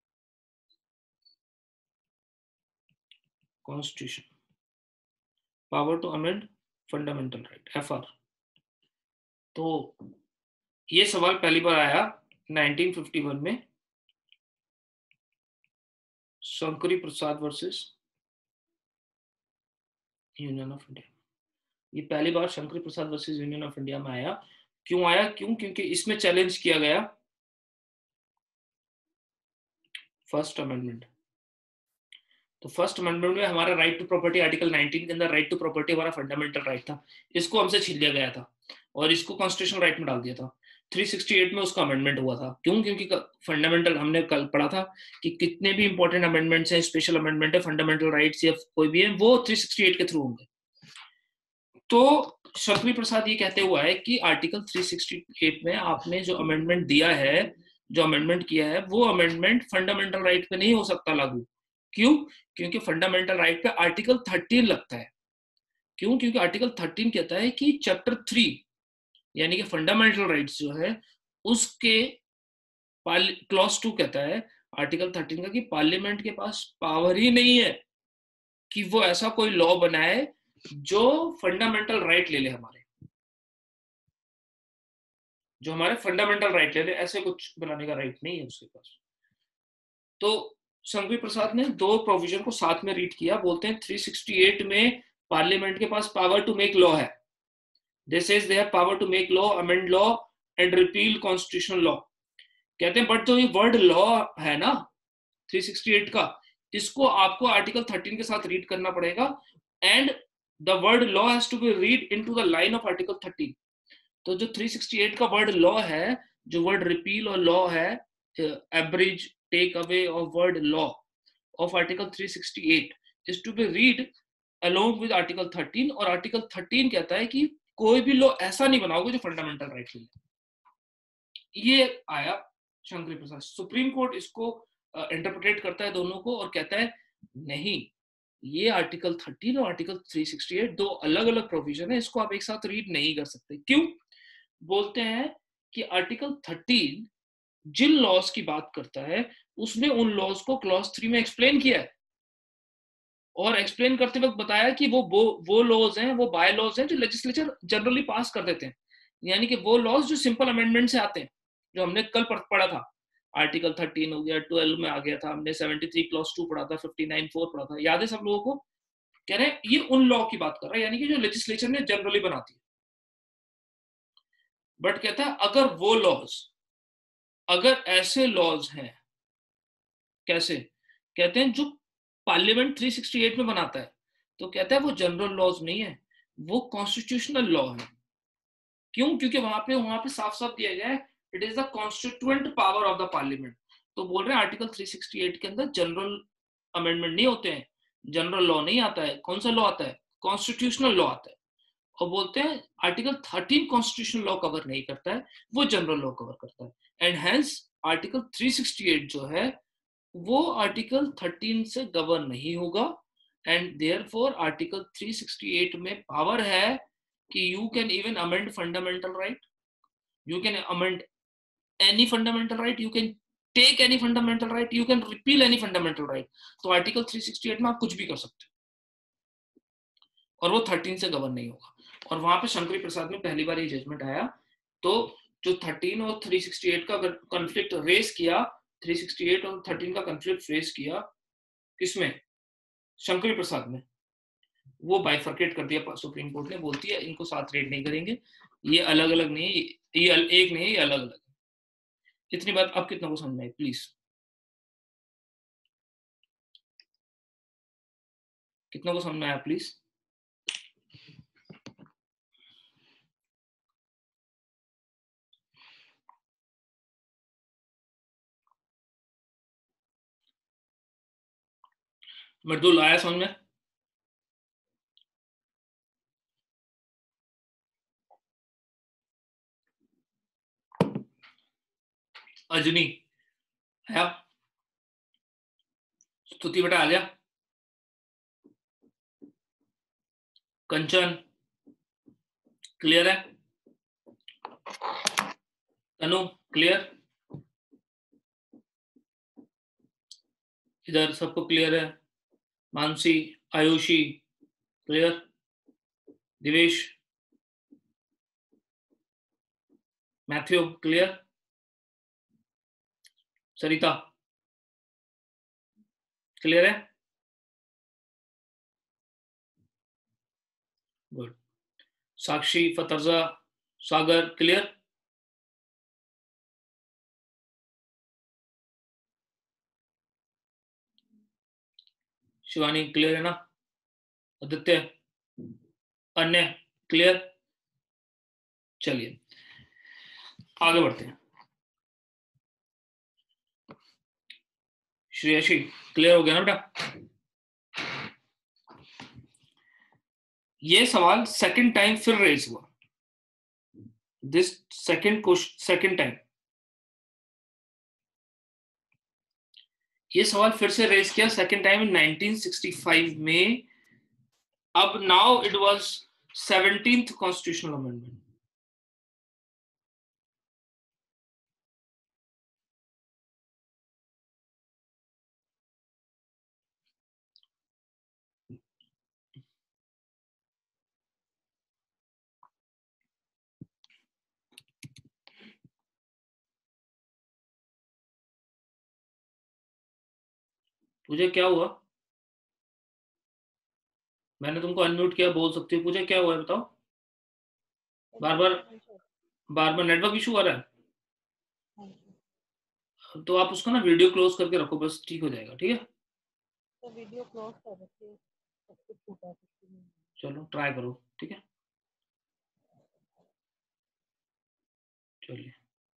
Constitution, power to amend fundamental right, F R। तो ये सवाल पहली बार आया नाइनटीन फिफ्टी वन में Shankari Prasad versus union of India. ये पहली बार Shankari Prasad versus union of India में आया। क्यों आया? क्यों? क्योंकि इसमें चैलेंज किया गया फर्स्ट अमेंडमेंट। तो फर्स्ट अमेंडमेंट में हमारा right to property article nineteen के अंदर राइट टू प्रॉपर्टी हमारा फंडामेंटल राइट था, इसको हमसे छीन लिया गया था और इसको कॉन्स्टिट्यूशनल राइट में डाल दिया था। थ्री सिक्सटी एट में उसका अमेंडमेंट हुआ था। क्यों? क्योंकि फंडामेंटल, हमने कल पढ़ा था कि कितने भी इंपॉर्टेंट अमेंडमेंट्स हैं, स्पेशल अमेंडमेंट है, फंडामेंटल राइट्स या कोई भी है, वो थ्री सिक्सटी एट के थ्रू होंगे। तो शंकरी प्रसाद ये कहते हुआ है कि आर्टिकल थ्री सिक्सटी एट में आपने जो अमेंडमेंट दिया है, जो अमेंडमेंट किया है, वो अमेंडमेंट फंडामेंटल राइट पे नहीं हो सकता लागू। क्यों? क्योंकि फंडामेंटल राइट पे आर्टिकल थर्टीन लगता है। क्यों? क्योंकि आर्टिकल थर्टीन कहता है कि चैप्टर थ्री यानी कि फंडामेंटल राइट्स जो है उसके क्लॉज टू कहता है आर्टिकल थर्टीन का कि पार्लियामेंट के पास पावर ही नहीं है कि वो ऐसा कोई लॉ बनाए जो फंडामेंटल राइट ले ले, हमारे जो हमारे फंडामेंटल राइट ले ले, ऐसे कुछ बनाने का राइट नहीं है उसके पास। तो शंकरी प्रसाद ने दो प्रोविजन को साथ में रीड किया, बोलते हैं थ्री सिक्सटी एट में पार्लियामेंट के पास पावर टू मेक लॉ है। This says they have power to make law, amend law and repeal constitutional law। कहते हैं बट जो ये वर्ड लॉ है ना थ्री सिक्सटी एट का, इसको आपको आर्टिकल थर्टीन के साथ रीड करना पड़ेगा and the word law has to be read into the line of article thirteen. तो जो थ्री सिक्सटी एट का वर्ड लॉ है, जो वर्ड रिपील और लॉ है, abridge, take away of word law of article three sixty eight is to be read along with article thirteen, और article thirteen कहता है कि कोई भी लॉ ऐसा नहीं बनाओगे जो फंडामेंटल राइट ले। ये आया शंकरी प्रसाद। सुप्रीम कोर्ट इसको इंटरप्रेट करता है दोनों को और कहता है नहीं, ये आर्टिकल थर्टीन और आर्टिकल थ्री सिक्सटी एट दो अलग अलग प्रोविजन है, इसको आप एक साथ रीड नहीं कर सकते। क्यों? बोलते हैं कि आर्टिकल थर्टीन जिन लॉज की बात करता है उसने उन लॉज को क्लॉज थ्री में एक्सप्लेन किया है, और एक्सप्लेन करते वक्त बताया कि वो वो वो लॉज हैं, वो बाय लॉज हैं जो लेजिस्लेचर जनरली पास कर देते हैं, यानी कि वो लॉज जो सिंपल अमेंडमेंट से आते हैं, जो हमने कल पढ़ा था। आर्टिकल थर्टीन हो गया, ट्वेल्व में आ गया था, हमने सेवेंटी थ्री क्लॉज टू पढ़ा था, फिफ्टी नाइन फोर पढ़ा था, याद है सब लोगों को? कह रहे हैं ये उन लॉ की बात कर रहा है, यानी कि जो लेजिस्लेचर ने जनरली बनाती है। बट कहता है अगर वो लॉज, अगर ऐसे लॉज हैं, कैसे? कहते हैं जो पार्लियामेंट थ्री सिक्सटी एट में बनाता है, तो कहता है वो जनरल लॉज नहीं है, वो कॉन्स्टिट्यूशनल लॉ है। क्यों? क्योंकि वहां पे वहां पे साफ साफ दिया गया है it is the constituent power of the parliament. तो बोल रहे हैं आर्टिकल थ्री सिक्सटी एट के अंदर जनरल अमेंडमेंट नहीं होते हैं, जनरल लॉ नहीं आता है। कौन सा लॉ आता है? कॉन्स्टिट्यूशनल लॉ आता है। और बोलते हैं article thirteen constitutional law cover नहीं करता है, वो जनरल लॉ कवर करता है। And hence article three sixty eight जो है वो आर्टिकल थर्टीन से गवर्न नहीं होगा, and therefore article three sixty eight में पावर है कि you can even amend fundamental right, you can amend any fundamental right, you can take any fundamental right, you can repeal any fundamental right. तो article three sixty eight में आप कुछ भी कर सकते हो, और वो थर्टीन से गवर्न नहीं होगा। और वहां पे शंकरी प्रसाद में पहली बार ये जजमेंट आया, तो जो थर्टीन और थ्री सिक्सटी एट का कॉन्फ्लिक्ट रेस किया, थ्री सिक्सटी एट और थर्टीन का कॉन्फ्लिक्ट रेस किया किसमें? शंकरी प्रसाद में। वो बाइफर्केट कर दिया सुप्रीम कोर्ट ने, बोलती है इनको साथ रेड नहीं करेंगे, ये अलग अलग नहीं, ये एक नहीं, ये अलग अलग। इतनी बात अब कितना को समझ में आई प्लीज? कितना को समझ में आया प्लीज? मर्दुल आया समझ में? अजनी आया? स्तुति बेटा आ गया? कंचन क्लियर है? तनु क्लियर? इधर सबको क्लियर है? Mansi, Aayushi clear? Divesh, Matthew clear? Sarita clear है? गुड। साक्षी, फतरजा, सागर क्लियर? शिवानी क्लियर है ना? आदित्य, अन्य क्लियर? चलिए आगे बढ़ते हैं। श्रेयसी क्लियर हो गया ना बेटा? ये सवाल सेकंड टाइम फिर रेज हुआ, this second question, second time ये सवाल फिर से रेज किया, second time in nineteen sixty five में। अब now it was seventeenth constitutional amendment. तुझे क्या हुआ? मैंने तुमको अनम्यूट किया, बोल सकती हो। पूजा क्या हुआ है बताओ? बार बार बार बार नेटवर्क इशू आ रहा है? तो आप उसको ना वीडियो क्लोज करके रखो, बस ठीक हो जाएगा। ठीक है, तो वीडियो क्लोज कर रखिए, सब कुछ छूटा है। चलो ट्राई करो। ठीक है, चलिए,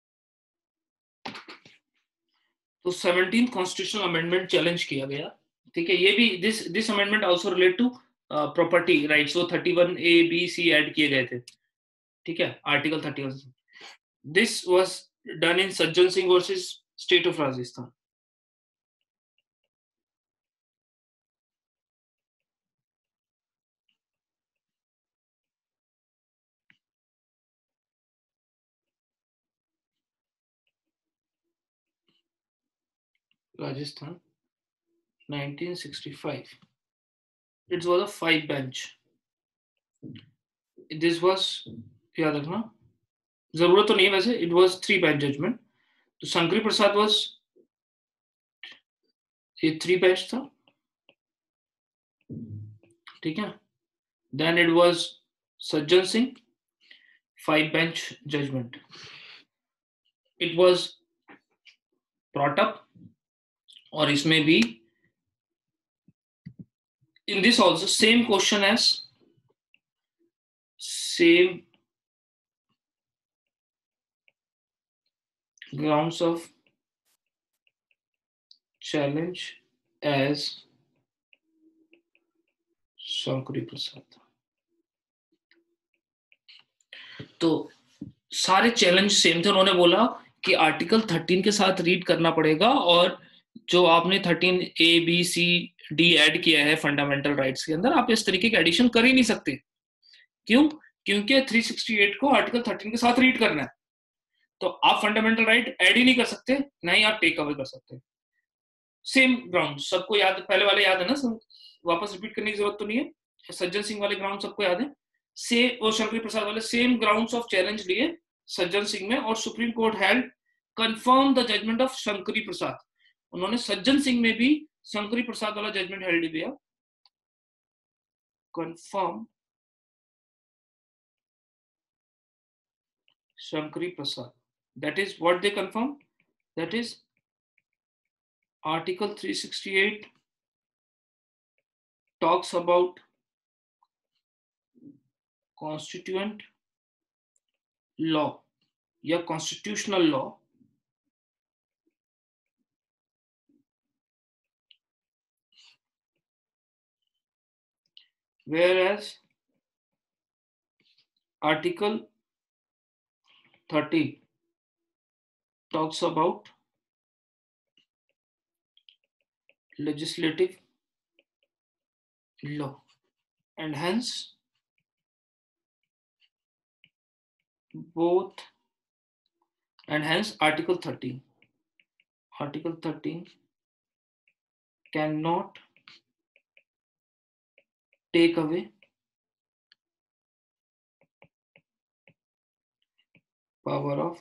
तो सेवनटीन कॉन्स्टिट्यूशनल अमेंडमेंट चैलेंज किया गया, ठीक है। ये भी this this amendment also relate to property rights, वो thirty one A B C add किए गए थे, ठीक है, article thirty one. This was done in Sajjan Singh versus state of Rajasthan. Rajasthan, nineteen sixty-five. It was a five bench. This was, याद रखना, जरूरत तो नहीं है वैसे, it was three bench judgment. तो शंकरी प्रसाद was, ये three bench था, ठीक है। Then it was Sajjan Singh, five bench judgment. It was brought up, और इसमें भी in this also same question as same grounds of challenge as Shankari प्रसाद। तो सारे चैलेंज सेम थे। उन्होंने बोला कि आर्टिकल थर्टीन के साथ रीड करना पड़ेगा, और जो आपने thirteen A B C D add किया है फंडामेंटल राइट्स के अंदर, आप इस तरीके के एडिशन कर ही नहीं सकते। क्यों? क्योंकि थ्री सिक्सटी एट को आर्टिकल थर्टीन के साथ रीड करना है, तो आप फंडामेंटल राइट ऐड ही नहीं कर सकते, ना ही आप टेक अवे कर सकते। सेम ग्राउंड सबको याद, पहले वाले याद है ना, सब वापस रिपीट करने की जरूरत तो नहीं है। सज्जन सिंह वाले ग्राउंड सबको याद है, से और शंकरी प्रसाद वाले सेम ग्राउंड्स ऑफ चैलेंज लिए सज्जन सिंह में, और supreme court held confirm the judgment of Shankari Prasad. उन्होंने सज्जन सिंह में भी शंकरी प्रसाद वाला जजमेंट हेल्ड किया, confirm Shankari Prasad. That is what they confirm, that is article three sixty eight talks about constituent law या constitutional law, whereas article thirty talks about legislative law, and hence both, and hence article thirteen article thirteen cannot take away power of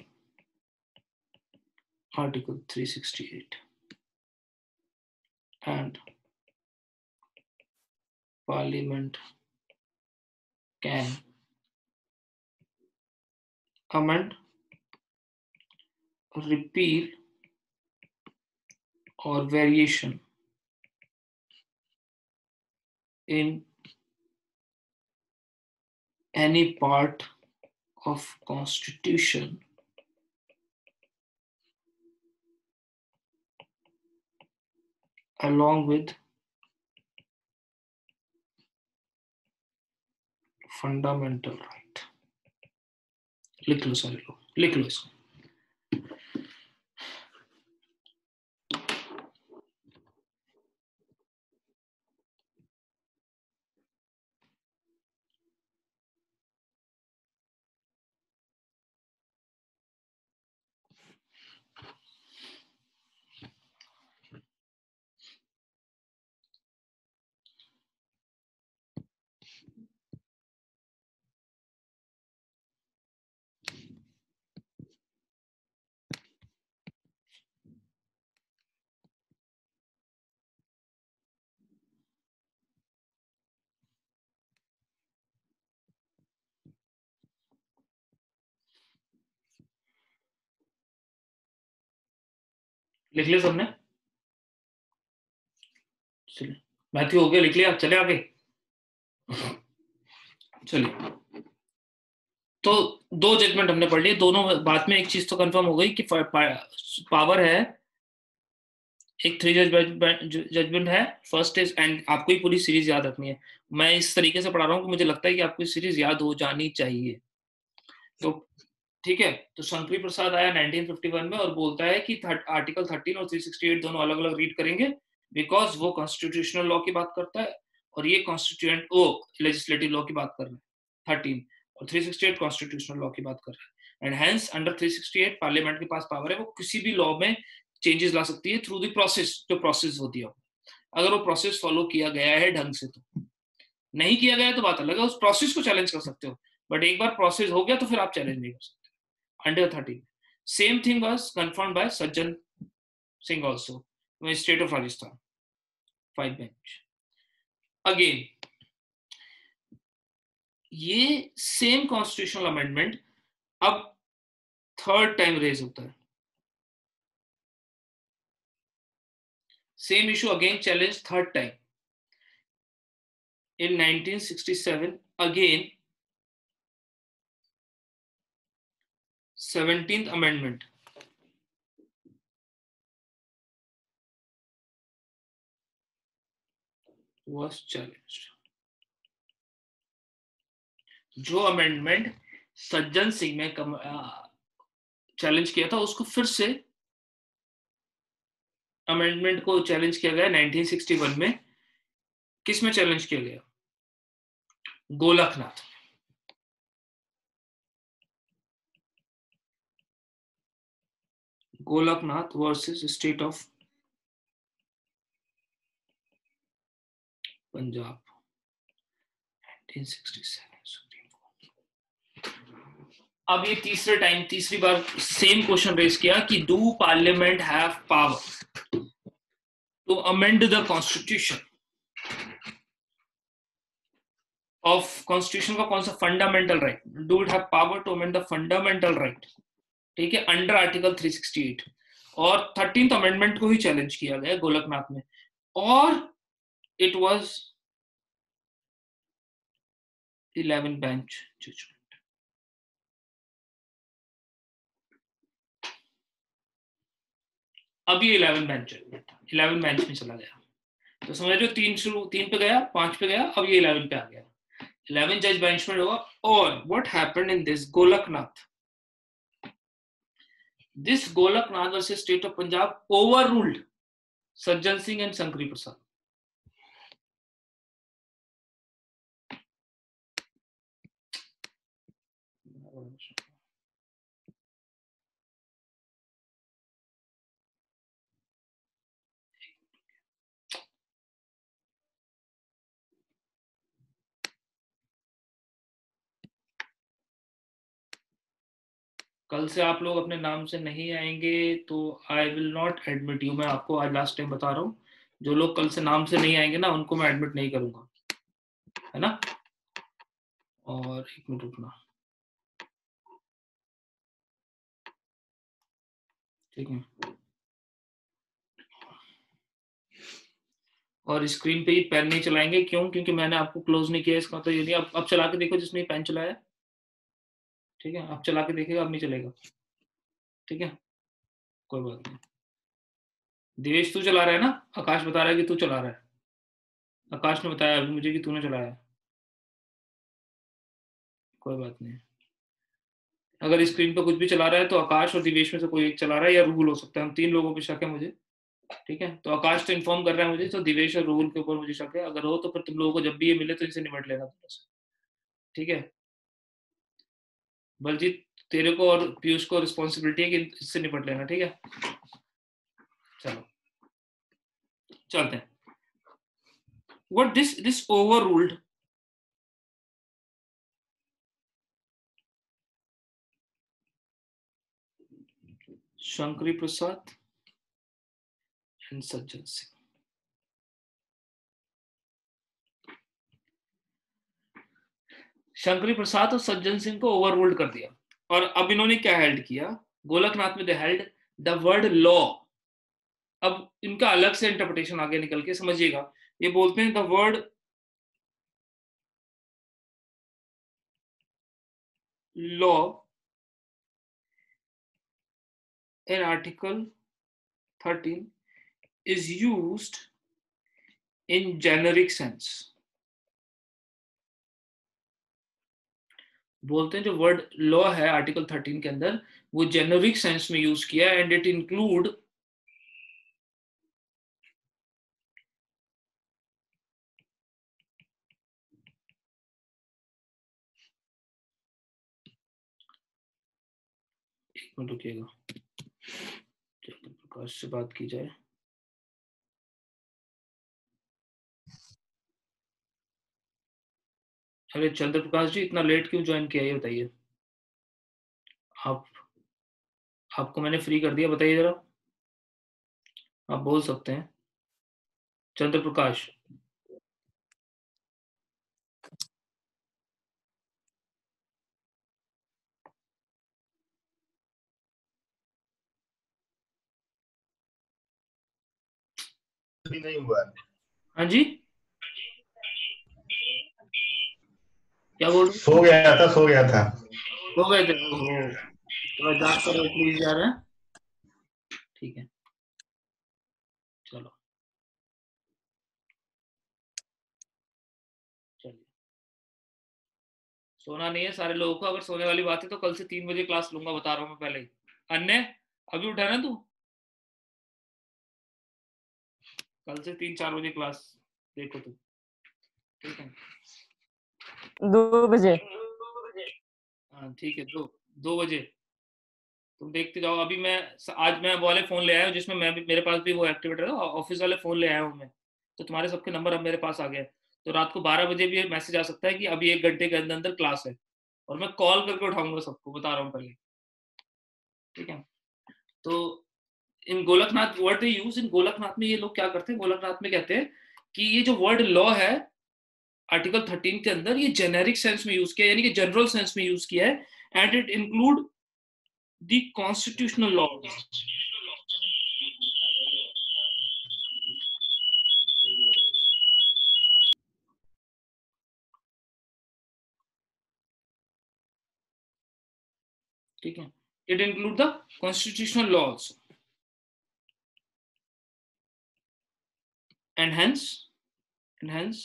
article three sixty-eight, and Parliament can amend, repeal or variation in any part of Constitution along with fundamental right। लिख लो सारे लोग, लिख लो इसको। लिख लिया सबने? चलिए, Matthew हो गया, लिख लिया, चले आगे। चलिए, तो दो जजमेंट हमने पढ़ लिए, दोनों बात में एक चीज तो कंफर्म हो गई कि पावर है, एक थ्री जजमेंट है, फर्स्ट इज, एंड आपको ही पूरी सीरीज याद रखनी है। मैं इस तरीके से पढ़ा रहा हूँ कि मुझे लगता है कि आपको सीरीज याद हो जानी चाहिए। तो ठीक है, तो शंकरी प्रसाद आया नाइनटीन फिफ्टी वन में और बोलता है कि आर्टिकल थर्टीन और थ्री सिक्सटी एट दोनों अलग अलग रीड करेंगे, बिकॉज वो कॉन्स्टिट्यूशनल लॉ की बात करता है और ये कॉन्स्टिट्यूएंट ओ लेजिस्लेटिव लॉ की बात कर रहा है थर्टीन, और three sixty eight constitutional law की बात कर रहा है। And hence under three sixty eight parliament के पास पावर है, वो किसी भी लॉ में चेंजेस ला सकती है थ्रू द प्रोसेस, जो प्रोसेस होती है। अगर वो प्रोसेस फॉलो किया गया है ढंग से, तो नहीं किया गया है तो बात अलग है, उस प्रोसेस को चैलेंज कर सकते हो, बट एक बार प्रोसेस हो गया तो फिर आप चैलेंज नहीं कर सकते। Under thirteen same thing was confirmed by Sajjan Singh also, state of Rajasthan, five bench. Again ये सेम कॉन्स्टिट्यूशनल अमेंडमेंट अब थर्ड टाइम रेज होता है, same issue again challenge third time in nineteen sixty-seven, again seventeenth amendment was challenged। जो amendment Sajjan Singh ने challenge किया था उसको फिर से अमेंडमेंट को चैलेंज किया गया नाइनटीन सिक्सटी वन में। किस में चैलेंज किया गया? Golaknath. Golaknath versus state of Punjab nineteen sixty seven. अब ये तीसरे टाइम तीसरी बार सेम क्वेश्चन रेज किया कि do parliament have power to amend the constitution of, constitution का कौन सा fundamental right, do it have power to amend the fundamental right, ठीक है, under article three sixty eight. और थर्टींथ अमेंडमेंट को ही चैलेंज किया गया गोलकनाथ में, और it was eleven bench judgment. अब ये eleven bench judgment eleven bench में चला गया, तो समझ लो तीन शुरू तीन पे गया, पांच पे गया, अब ये इलेवन पे आ गया, इलेवन जज बेंच में होगा। और what happened in this Golaknath, this Golaknath versus state of Punjab overruled Sajjan Singh and Shankari प्रसाद। कल से आप लोग अपने नाम से नहीं आएंगे तो I will not admit you. मैं आपको आज लास्ट टाइम बता रहा हूँ, जो लोग कल से नाम से नहीं आएंगे ना उनको मैं एडमिट नहीं करूंगा, है ना। और एक मिनट रुकना, ठीक है। और स्क्रीन पे ही पेन नहीं चलाएंगे, क्यों? क्योंकि मैंने आपको क्लोज नहीं किया, इसका तो ये नहीं। अब अब चला के देखो जिसने पेन चलाया, ठीक है, अब चला के देखेगा, अब नहीं चलेगा, ठीक है, कोई बात नहीं। देवेश तू चला रहा है ना? आकाश बता रहा है कि तू चला रहा है, आकाश ने बताया अभी मुझे कि तूने चलाया, कोई बात नहीं। अगर स्क्रीन पे कुछ भी चला रहा है तो आकाश और दिवेश में से कोई एक चला रहा है, या रूल हो सकता है, हम तीन लोगों पे शक है मुझे, ठीक है। तो आकाश तो इन्फॉर्म कर रहा है मुझे, तो दिवेश और रूल के ऊपर मुझे शक है। अगर हो तो फिर तुम लोगों को जब भी ये मिले तो इनसे निपट लेना थोड़ा सा, ठीक है। बलजीत तेरे को और पीयूष को रिस्पॉन्सिबिलिटी है कि इससे निपट लेना, ठीक है। चलो चलते हैं। What this this overruled Shankari Prasad and Sajjan Singh। Shankari प्रसाद और सज्जन सिंह को ओवररूल्ड कर दिया, और अब इन्होंने क्या हेल्ड किया गोलकनाथ में? They held the word law. अब इनका अलग से इंटरप्रिटेशन आगे निकल के समझिएगा, ये बोलते हैं the word law in Article thirteen is used in generic sense. बोलते हैं जो वर्ड लॉ है आर्टिकल थर्टीन के अंदर वो जेनरिक सेंस में यूज किया एंड इट इंक्लूड एक मिनट रुकिएगा, प्रकाश से बात की जाए। अरे चंद्र प्रकाश जी इतना लेट क्यों ज्वाइन किया ये बताइए। आप आपको मैंने फ्री कर दिया, बताइए जरा, आप बोल सकते हैं। चंद्र प्रकाश नहीं हुआ। हाँ जी क्या बोल रहे? सो गया था सो गया था हो गए थे। ओहो थोड़ा जाग कर प्लीज जा रहे हैं। ठीक है चलो चलिए। सोना नहीं है सारे लोगों को, अगर सोने वाली बात है तो कल से तीन बजे क्लास लूंगा, बता रहा हूँ मैं पहले ही। अन्य अभी उठा ना तू, कल से तीन चार बजे क्लास देखो तू, ठीक है? दो बजे हाँ ठीक है, दो दो बजे तुम देखते जाओ। अभी मैं आज मैं वाले फोन ले आया हूँ जिसमें मैं भी, मेरे पास भी वो एक्टिवेटर है, ऑफिस वाले फोन ले आया हूँ मैं, तो तुम्हारे सबके नंबर अब मेरे पास आ गए। तो रात को बारह बजे भी मैसेज आ सकता है कि अभी एक घंटे के अंदर अंदर क्लास है, और मैं कॉल करके उठाऊंगा सबको, बता रहा हूँ पहले, ठीक है? तो in Golaknath word use in Golaknath में ये लोग क्या करते हैं, गोलकनाथ में कहते हैं कि ये जो वर्ड लॉ है आर्टिकल थर्टीन के अंदर ये जेनेरिक सेंस में यूज किया, यानी कि जनरल सेंस में यूज किया है, and it include the constitutional law. ठीक है, it include the constitutional laws and hence and hence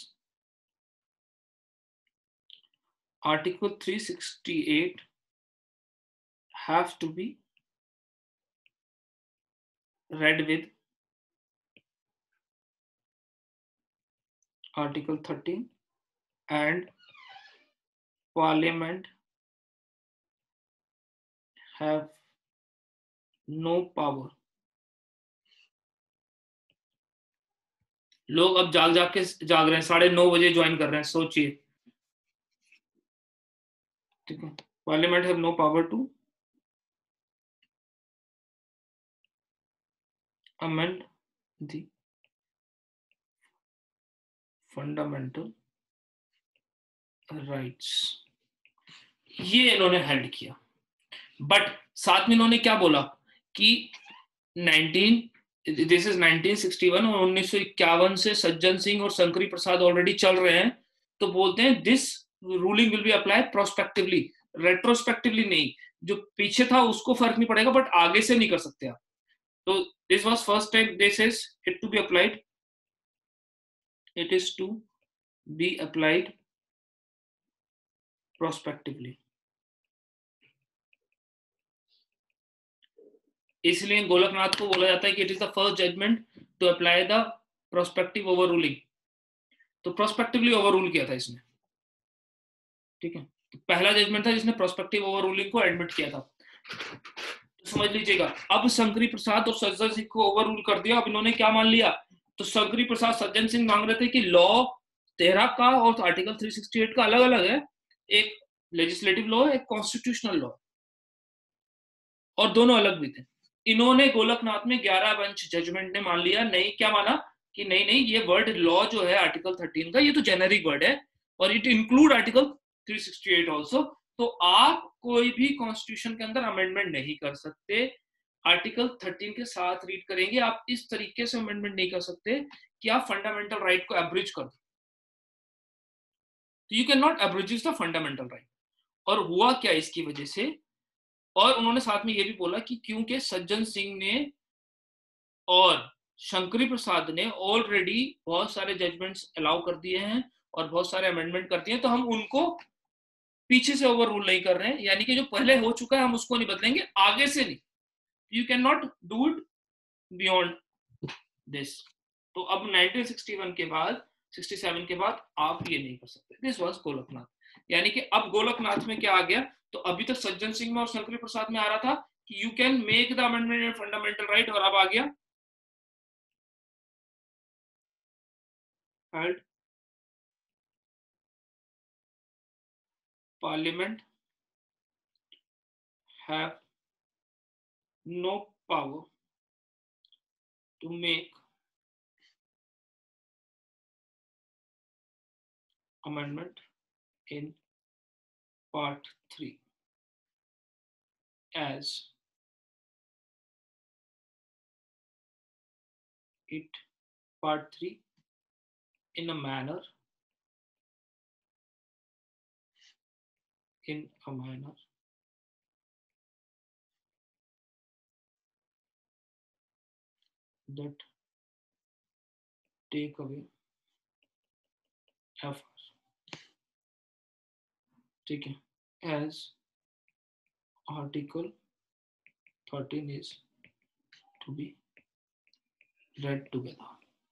Article three sixty-eight have to be read with Article thirteen, and Parliament have no power. लोग अब जाग जाग के जाग रहे हैं, साढ़े नौ बजे ज्वाइन कर रहे हैं, सोचिए, ठीक है? Parliament have no power to amend the fundamental rights, ये इन्होंने हेल्ड किया। बट साथ में इन्होंने क्या बोला कि nineteen this is nineteen sixty one और उन्नीस सौ इक्यावन से सज्जन सिंह और शंकरी प्रसाद ऑलरेडी चल रहे हैं, तो बोलते हैं this ruling will be applied prospectively, retrospectively नहीं, जो पीछे था उसको फर्क नहीं पड़ेगा, बट आगे से नहीं कर सकते आप। तो this was first time this is it to be applied, it is to be applied prospectively. इसलिए गोलकनाथ को बोला जाता है कि it is the first judgment to apply the prospective overruling. तो प्रोस्पेक्टिवली ओवर रूल किया था इसने, ठीक है? तो पहला जजमेंट था जिसने प्रोस्पेक्टिव ओवर रूलिंग को एडमिट किया था। तो समझ लीजिएगा, अब शंकरी प्रसाद और सज्जन सिंह को ओवर रूल कर दिया। अब इन्होंने क्या मान लिया, तो शंकरी प्रसाद सज्जन सिंह मांग रहे थे कि लॉ तेरह का और आर्टिकल तीन सौ अड़सठ का अलग अलग है, एक लेजिस्लेटिव लॉ है, एक कॉन्स्टिट्यूशनल लॉ, और दोनों अलग भी थे। इन्होंने गोलकनाथ में ग्यारह बेंच जजमेंट ने मान लिया, नहीं क्या माना कि नहीं नहीं ये वर्ड लॉ जो है आर्टिकल थर्टीन का ये तो जेनेरिक वर्ड है और इट इंक्लूड आर्टिकल तीन सौ अड़सठ आल्सो, तो आप कोई भी कॉन्स्टिट्यूशन के अंदर अमेंडमेंट नहीं कर सकते। आर्टिकल थर्टीन के साथ रीड करेंगे, आप इस तरीके से अमेंडमेंट नहीं कर सकते कि आप फंडामेंटल राइट को एब्रिज कर दो। You can not abridge the fundamental right. और हुआ क्या इसकी वजह से, और उन्होंने साथ में ये भी बोला कि क्योंकि सज्जन सिंह ने और शंकरी प्रसाद ने ऑलरेडी बहुत सारे जजमेंट्स अलाउ कर दिए हैं और बहुत सारे अमेंडमेंट कर दिए हैं, तो हम उनको पीछे से ओवर रूल नहीं कर रहे हैं, यानी कि जो पहले हो चुका है हम उसको नहीं बदलेंगे, आगे से नहीं, you can not do it beyond this. तो अब नाइनटीन सिक्सटी वन के बाद सिक्सटी सेवन के बाद आप ये नहीं कर सकते। दिस वाज गोलकनाथ, यानी कि अब गोलकनाथ में क्या आ गया, तो अभी तक सज्जन सिंह में और शंकरी प्रसाद में आ रहा था कि you can make the amendment in fundamental right, और अब आ गया held parliament have no power to make amendment in part three as it part three in a manner in a manner that take away efforts, ठीक है, as article thirteen is to be read together।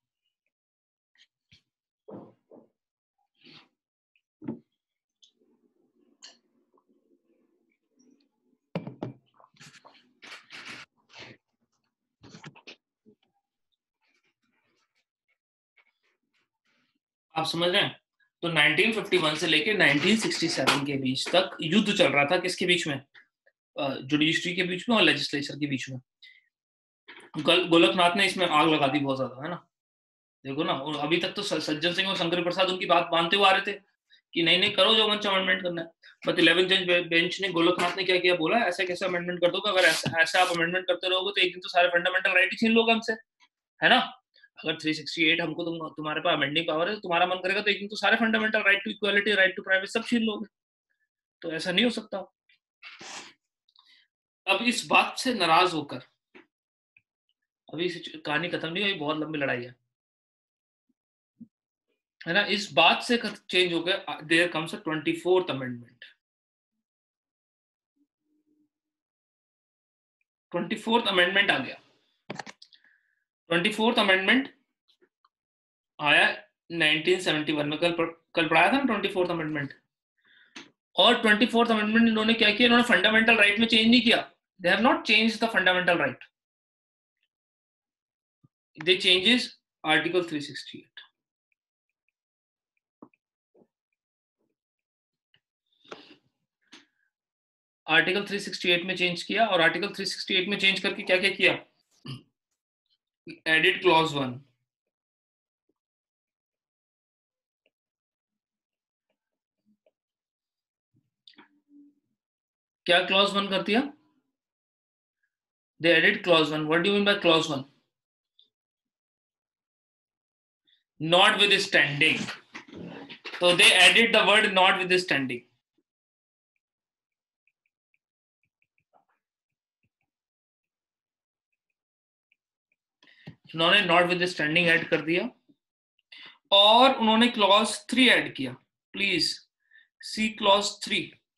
आप समझ रहे हैं? तो nineteen fifty one से लेके nineteen sixty seven के बीच तक युद्ध चल रहा था, किसके बीच में? जुडिशरी के बीच में और लेजिस्लेचर के बीच में। गोलकनाथ ने इसमें आग लगा दी बहुत ज्यादा, है ना? देखो ना, और अभी तक तो सज्जन सिंह और शंकर प्रसाद उनकी बात मानते हुए आ रहे थे कि नहीं नहीं करो जो मंच अमेंडमेंट करना है, बट इलेवन जज बेंच ने, गोलकनाथ ने क्या किया, बोला ऐसे कैसे अमेंडमेंट कर दोगे, अगर ऐसा ऐसा आप अमेंडमेंट करते रहोगे तो एक दिन तो सारे फंडामेंटल राइट ही छीन लोगे हमसे, है ना? अगर थ्री सिक्सटी एट हमको तुम तुम्हारे पास अमेंडिंग पावर है, तुम्हारा मन करेगा तो एक दिन तो सारे fundamental right to equality, right to privacy सब छीन लोगे, तो ऐसा नहीं हो सकता। अब इस बात से नाराज होकर, अभी कहानी खत्म नहीं हुई, बहुत लंबी लड़ाई है, है ना? इस बात से चेंज हो गया, there comes a twenty fourth amendment. Twenty fourth amendment आ गया। ट्वेंटी फोर्थ अमेंडमेंट आया नाइनटीन सेवेंटी वन में, कल कल पढ़ाया था ना ट्वेंटी फोर्थ अमेंडमेंट। और ट्वेंटी फोर्थ अमेंडमेंट इन्होंने क्या किया, इन्होंने फंडामेंटल राइट में चेंज नहीं किया, they have not changed the fundamental right, they changes article three sixty eight. Article three sixty eight में चेंज किया, और आर्टिकल थ्री सिक्सटी एट में चेंज करके क्या क्या किया, एडिट क्लॉज वन, क्या क्लॉज वन कर दिया, they added clause one. What do you mean by clause one? Notwithstanding, तो they added the word notwithstanding. उन्होंने नॉट विद स्टैंडिंग ऐड कर दिया, और उन्होंने क्लॉज थ्री ऐड किया। प्लीज सी क्लॉज थ्री,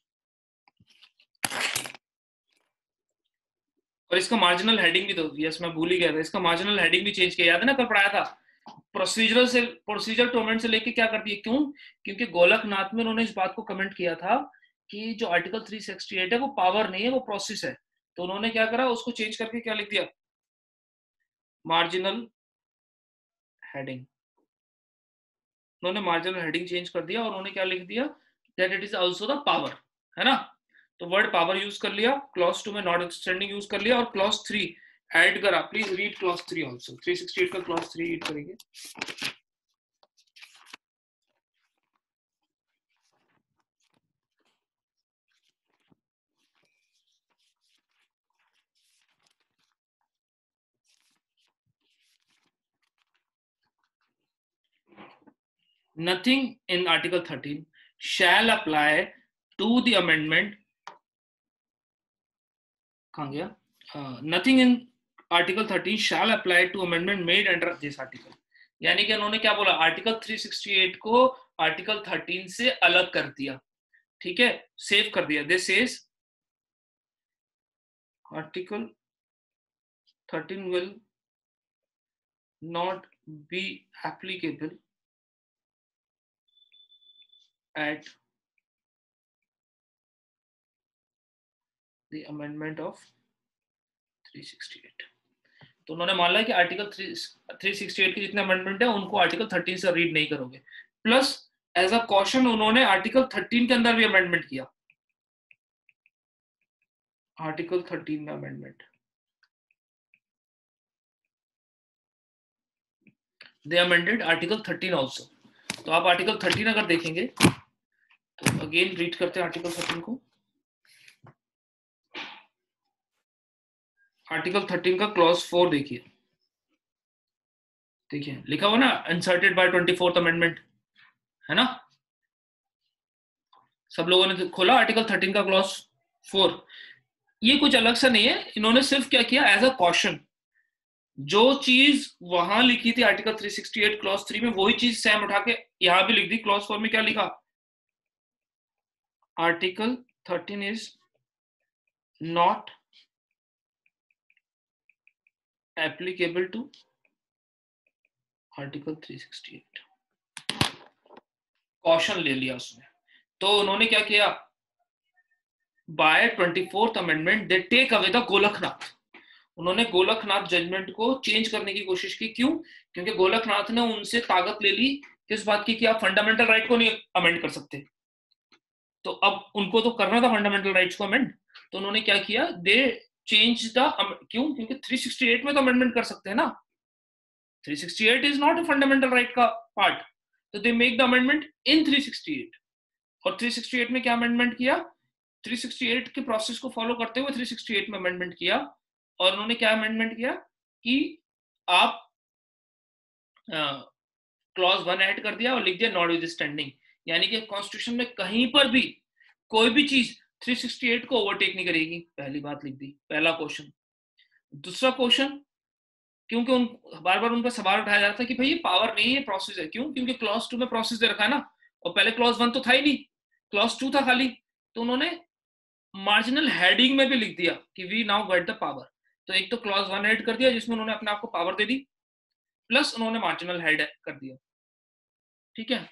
और इसका marginal heading भी तो, यस मैं भूल ही गया था, इसका मार्जिनल हेडिंग भी चेंज किया, याद है ना कल पढ़ाया था। प्रोसीजरल से प्रोसीजर टोमेंट से लेके क्या कर दिए, क्यों? क्योंकि गोलकनाथ में उन्होंने इस बात को कमेंट किया था कि जो आर्टिकल थ्री सिक्सटी एट है वो पावर नहीं है, वो प्रोसेस है, तो उन्होंने क्या करा, उसको चेंज करके क्या लिख दिया, मार्जिनल हेडिंग। उन्होंने मार्जिनल हेडिंग चेंज कर दिया और उन्होंने क्या लिख दिया, that it is also the power, है ना? तो वर्ड पावर यूज कर लिया, क्लॉज टू में नॉट एक्सटेंडिंग यूज कर लिया, और क्लॉज थ्री ऐड करा। Please read clause three also, three sixty eight का क्लॉज थ्री रीड करेंगे। Nothing in Article thirteen shall apply to the amendment, कहाँ गया, uh, nothing in article thirteen shall apply to amendment made under this article. यानी कि उन्होंने क्या बोला, article three sixty-eight को आर्टिकल thirteen से अलग कर दिया, ठीक है, सेव कर दिया. This is article thirteen will not be applicable at the amendment of three sixty-eight. तो उन्होंने मान लिया कि आर्टिकल three sixty-eight के जितने अमेंडमेंट है उनको आर्टिकल thirteen से रीड नहीं करोगे. प्लस एज अ कॉशन उन्होंने आर्टिकल thirteen के अंदर भी अमेंडमेंट किया. आर्टिकल thirteen में amendment, they amended article thirteen also. तो आप आर्टिकल thirteen अगर देखेंगे तो अगेन रीड करते हैं आर्टिकल thirteen को. आर्टिकल thirteen का क्लॉज फोर देखिए, देखिए लिखा हुआ ना, इंसर्टेड बाय twenty-fourth अमेंडमेंट, है ना. सब लोगों ने खोला आर्टिकल thirteen का क्लॉज फोर. ये कुछ अलग सा नहीं है, इन्होंने सिर्फ क्या किया, एज अ कॉशन जो चीज वहां लिखी थी article three sixty-eight clause three में, वही चीज सेम उठा के यहां भी लिख दी. क्लॉज फोर में क्या लिखा, article thirteen is not applicable to article three sixty-eight. Caution ले लिया उसने. तो उन्होंने क्या किया, by twenty-fourth amendment they take away the Golaknath. उन्होंने गोलकनाथ जजमेंट को चेंज करने की कोशिश की. क्यों, क्योंकि गोलकनाथ ने उनसे ताकत ले ली किस बात की कि आप फंडामेंटल राइट को नहीं अमेंड कर सकते. तो अब उनको तो करना था फंडामेंटल राइट्स को अमेंड. तो उन्होंने क्या किया, दे चेंज द, क्यों, क्योंकि three sixty-eight में तो अमेंडमेंट कर सकते हैं ना. three sixty-eight is not a fundamental right का पार्ट. तो they make the amendment in three sixty-eight. और three sixty-eight में क्या अमेंडमेंट किया, three sixty-eight के प्रोसेस को फॉलो करते हुए three sixty-eight में अमेंडमेंट किया. और उन्होंने क्या अमेंडमेंट किया कि आप क्लॉज वन ऐड कर दिया और लिख दिया नॉट विद स्टैंडिंग. यानी कि कॉन्स्टिट्यूशन में कहीं पर भी कोई भी चीज three sixty-eight को ओवरटेक नहीं करेगी. पहली बात लिख दी, पहला क्वेश्चन. दूसरा क्वेश्चन, क्योंकि उन बार बार उनका सवाल उठाया जाता है कि भाई ये पावर नहीं है, प्रोसेस है. क्यों, क्योंकि क्लॉज टू में प्रोसेस दे रखा है ना, और पहले क्लॉज वन तो था ही नहीं, क्लॉज टू था खाली. तो उन्होंने मार्जिनल हेडिंग में भी लिख दिया कि we now get the power. तो एक तो क्लॉज वन ऐड कर दिया जिसमें उन्होंने अपने आप को पावर दे दी, प्लस उन्होंने मार्जिनल हेड कर दिया. ठीक है.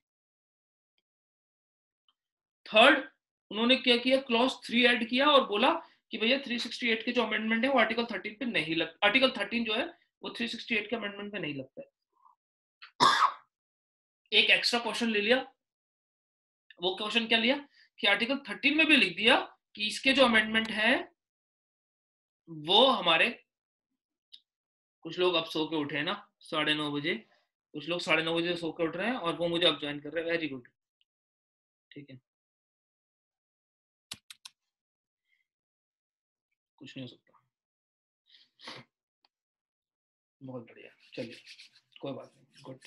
थर्ड, उन्होंने क्या किया, क्लॉज थ्री ऐड किया और बोला कि भैया three sixty-eight के जो अमेंडमेंट है वो आर्टिकल thirteen पे नहीं लग, आर्टिकल thirteen जो है वो three sixty-eight के अमेंडमेंट पे नहीं लगता है. एक एक्स्ट्रा क्वेश्चन ले लिया. वो क्वेश्चन क्या लिया कि आर्टिकल thirteen में भी लिख दिया कि इसके जो अमेंडमेंट है वो हमारे, कुछ लोग अब सो के उठे हैं ना साढ़े नौ बजे, कुछ लोग साढ़े नौ बजे सो के उठ रहे हैं और वो मुझे अब ज्वाइन कर रहे हैं. Very good. ठीक है, कुछ नहीं हो सकता. बहुत बढ़िया, चलिए कोई बात नहीं. गुड.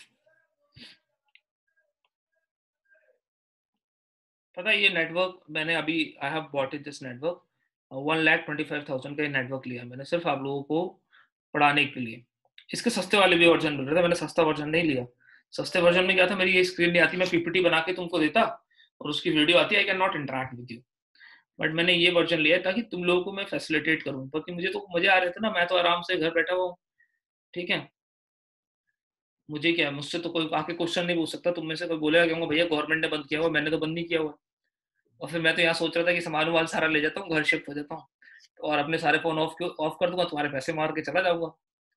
पता है ये नेटवर्क मैंने अभी, I have bought it this network, one lakh twenty five thousand का ये नेटवर्क लिया मैंने सिर्फ आप लोगों को पढ़ाने के लिए. इसके सस्ते वाले भी वर्जन मिल रहे थे, मैंने सस्ता वर्जन नहीं लिया. सस्ते वर्जन में क्या था, मेरी ये स्क्रीन नहीं आती, मैं पीपीटी बना के तुमको देता और उसकी वीडियो आती है, I can not interact with you. But मैंने ये वर्जन लिया ताकि तुम लोगों को मैं फैसिलिटेट करूं, क्योंकि मुझे तो मजे आ रहे थे ना, मैं तो आराम से घर बैठा हुआ. ठीक है, मुझे क्या, मुझसे तो कोई आके क्वेश्चन नहीं पूछ सकता. तुम में से कोई बोलेगा क्योंकि भैया गवर्नमेंट ने बंद किया हुआ, मैंने तो बंद नहीं किया हुआ. और फिर मैं तो यहाँ सोच रहा था कि सामान वाल सारा ले जाता हूँ, घर शिफ्ट हो जाता हूँ और अपने सारे फोन ऑफ ऑफ कर दूंगा, तुम्हारे पैसे मार के चला जाऊंगा.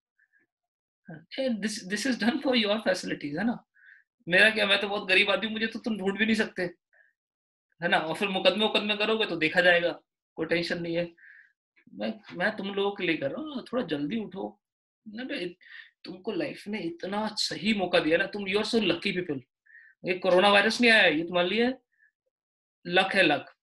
This this is done for your facilities, है ना. मेरा क्या, मैं तो बहुत गरीब आदमी हूँ, मुझे तो तुम ढूंढ भी नहीं सकते, है ना. और फिर मुकदमे मुकदमे करोगे तो देखा जाएगा, कोई टेंशन नहीं है. मैं मैं तुम लोगों के लिए कर रहा हूँ, थोड़ा जल्दी उठो ना. तुमको लाइफ ने इतना सही मौका दिया ना, तुम you are so lucky people. ये कोरोना वायरस नहीं आया, ये तुम्हारे लिए लक है, luck.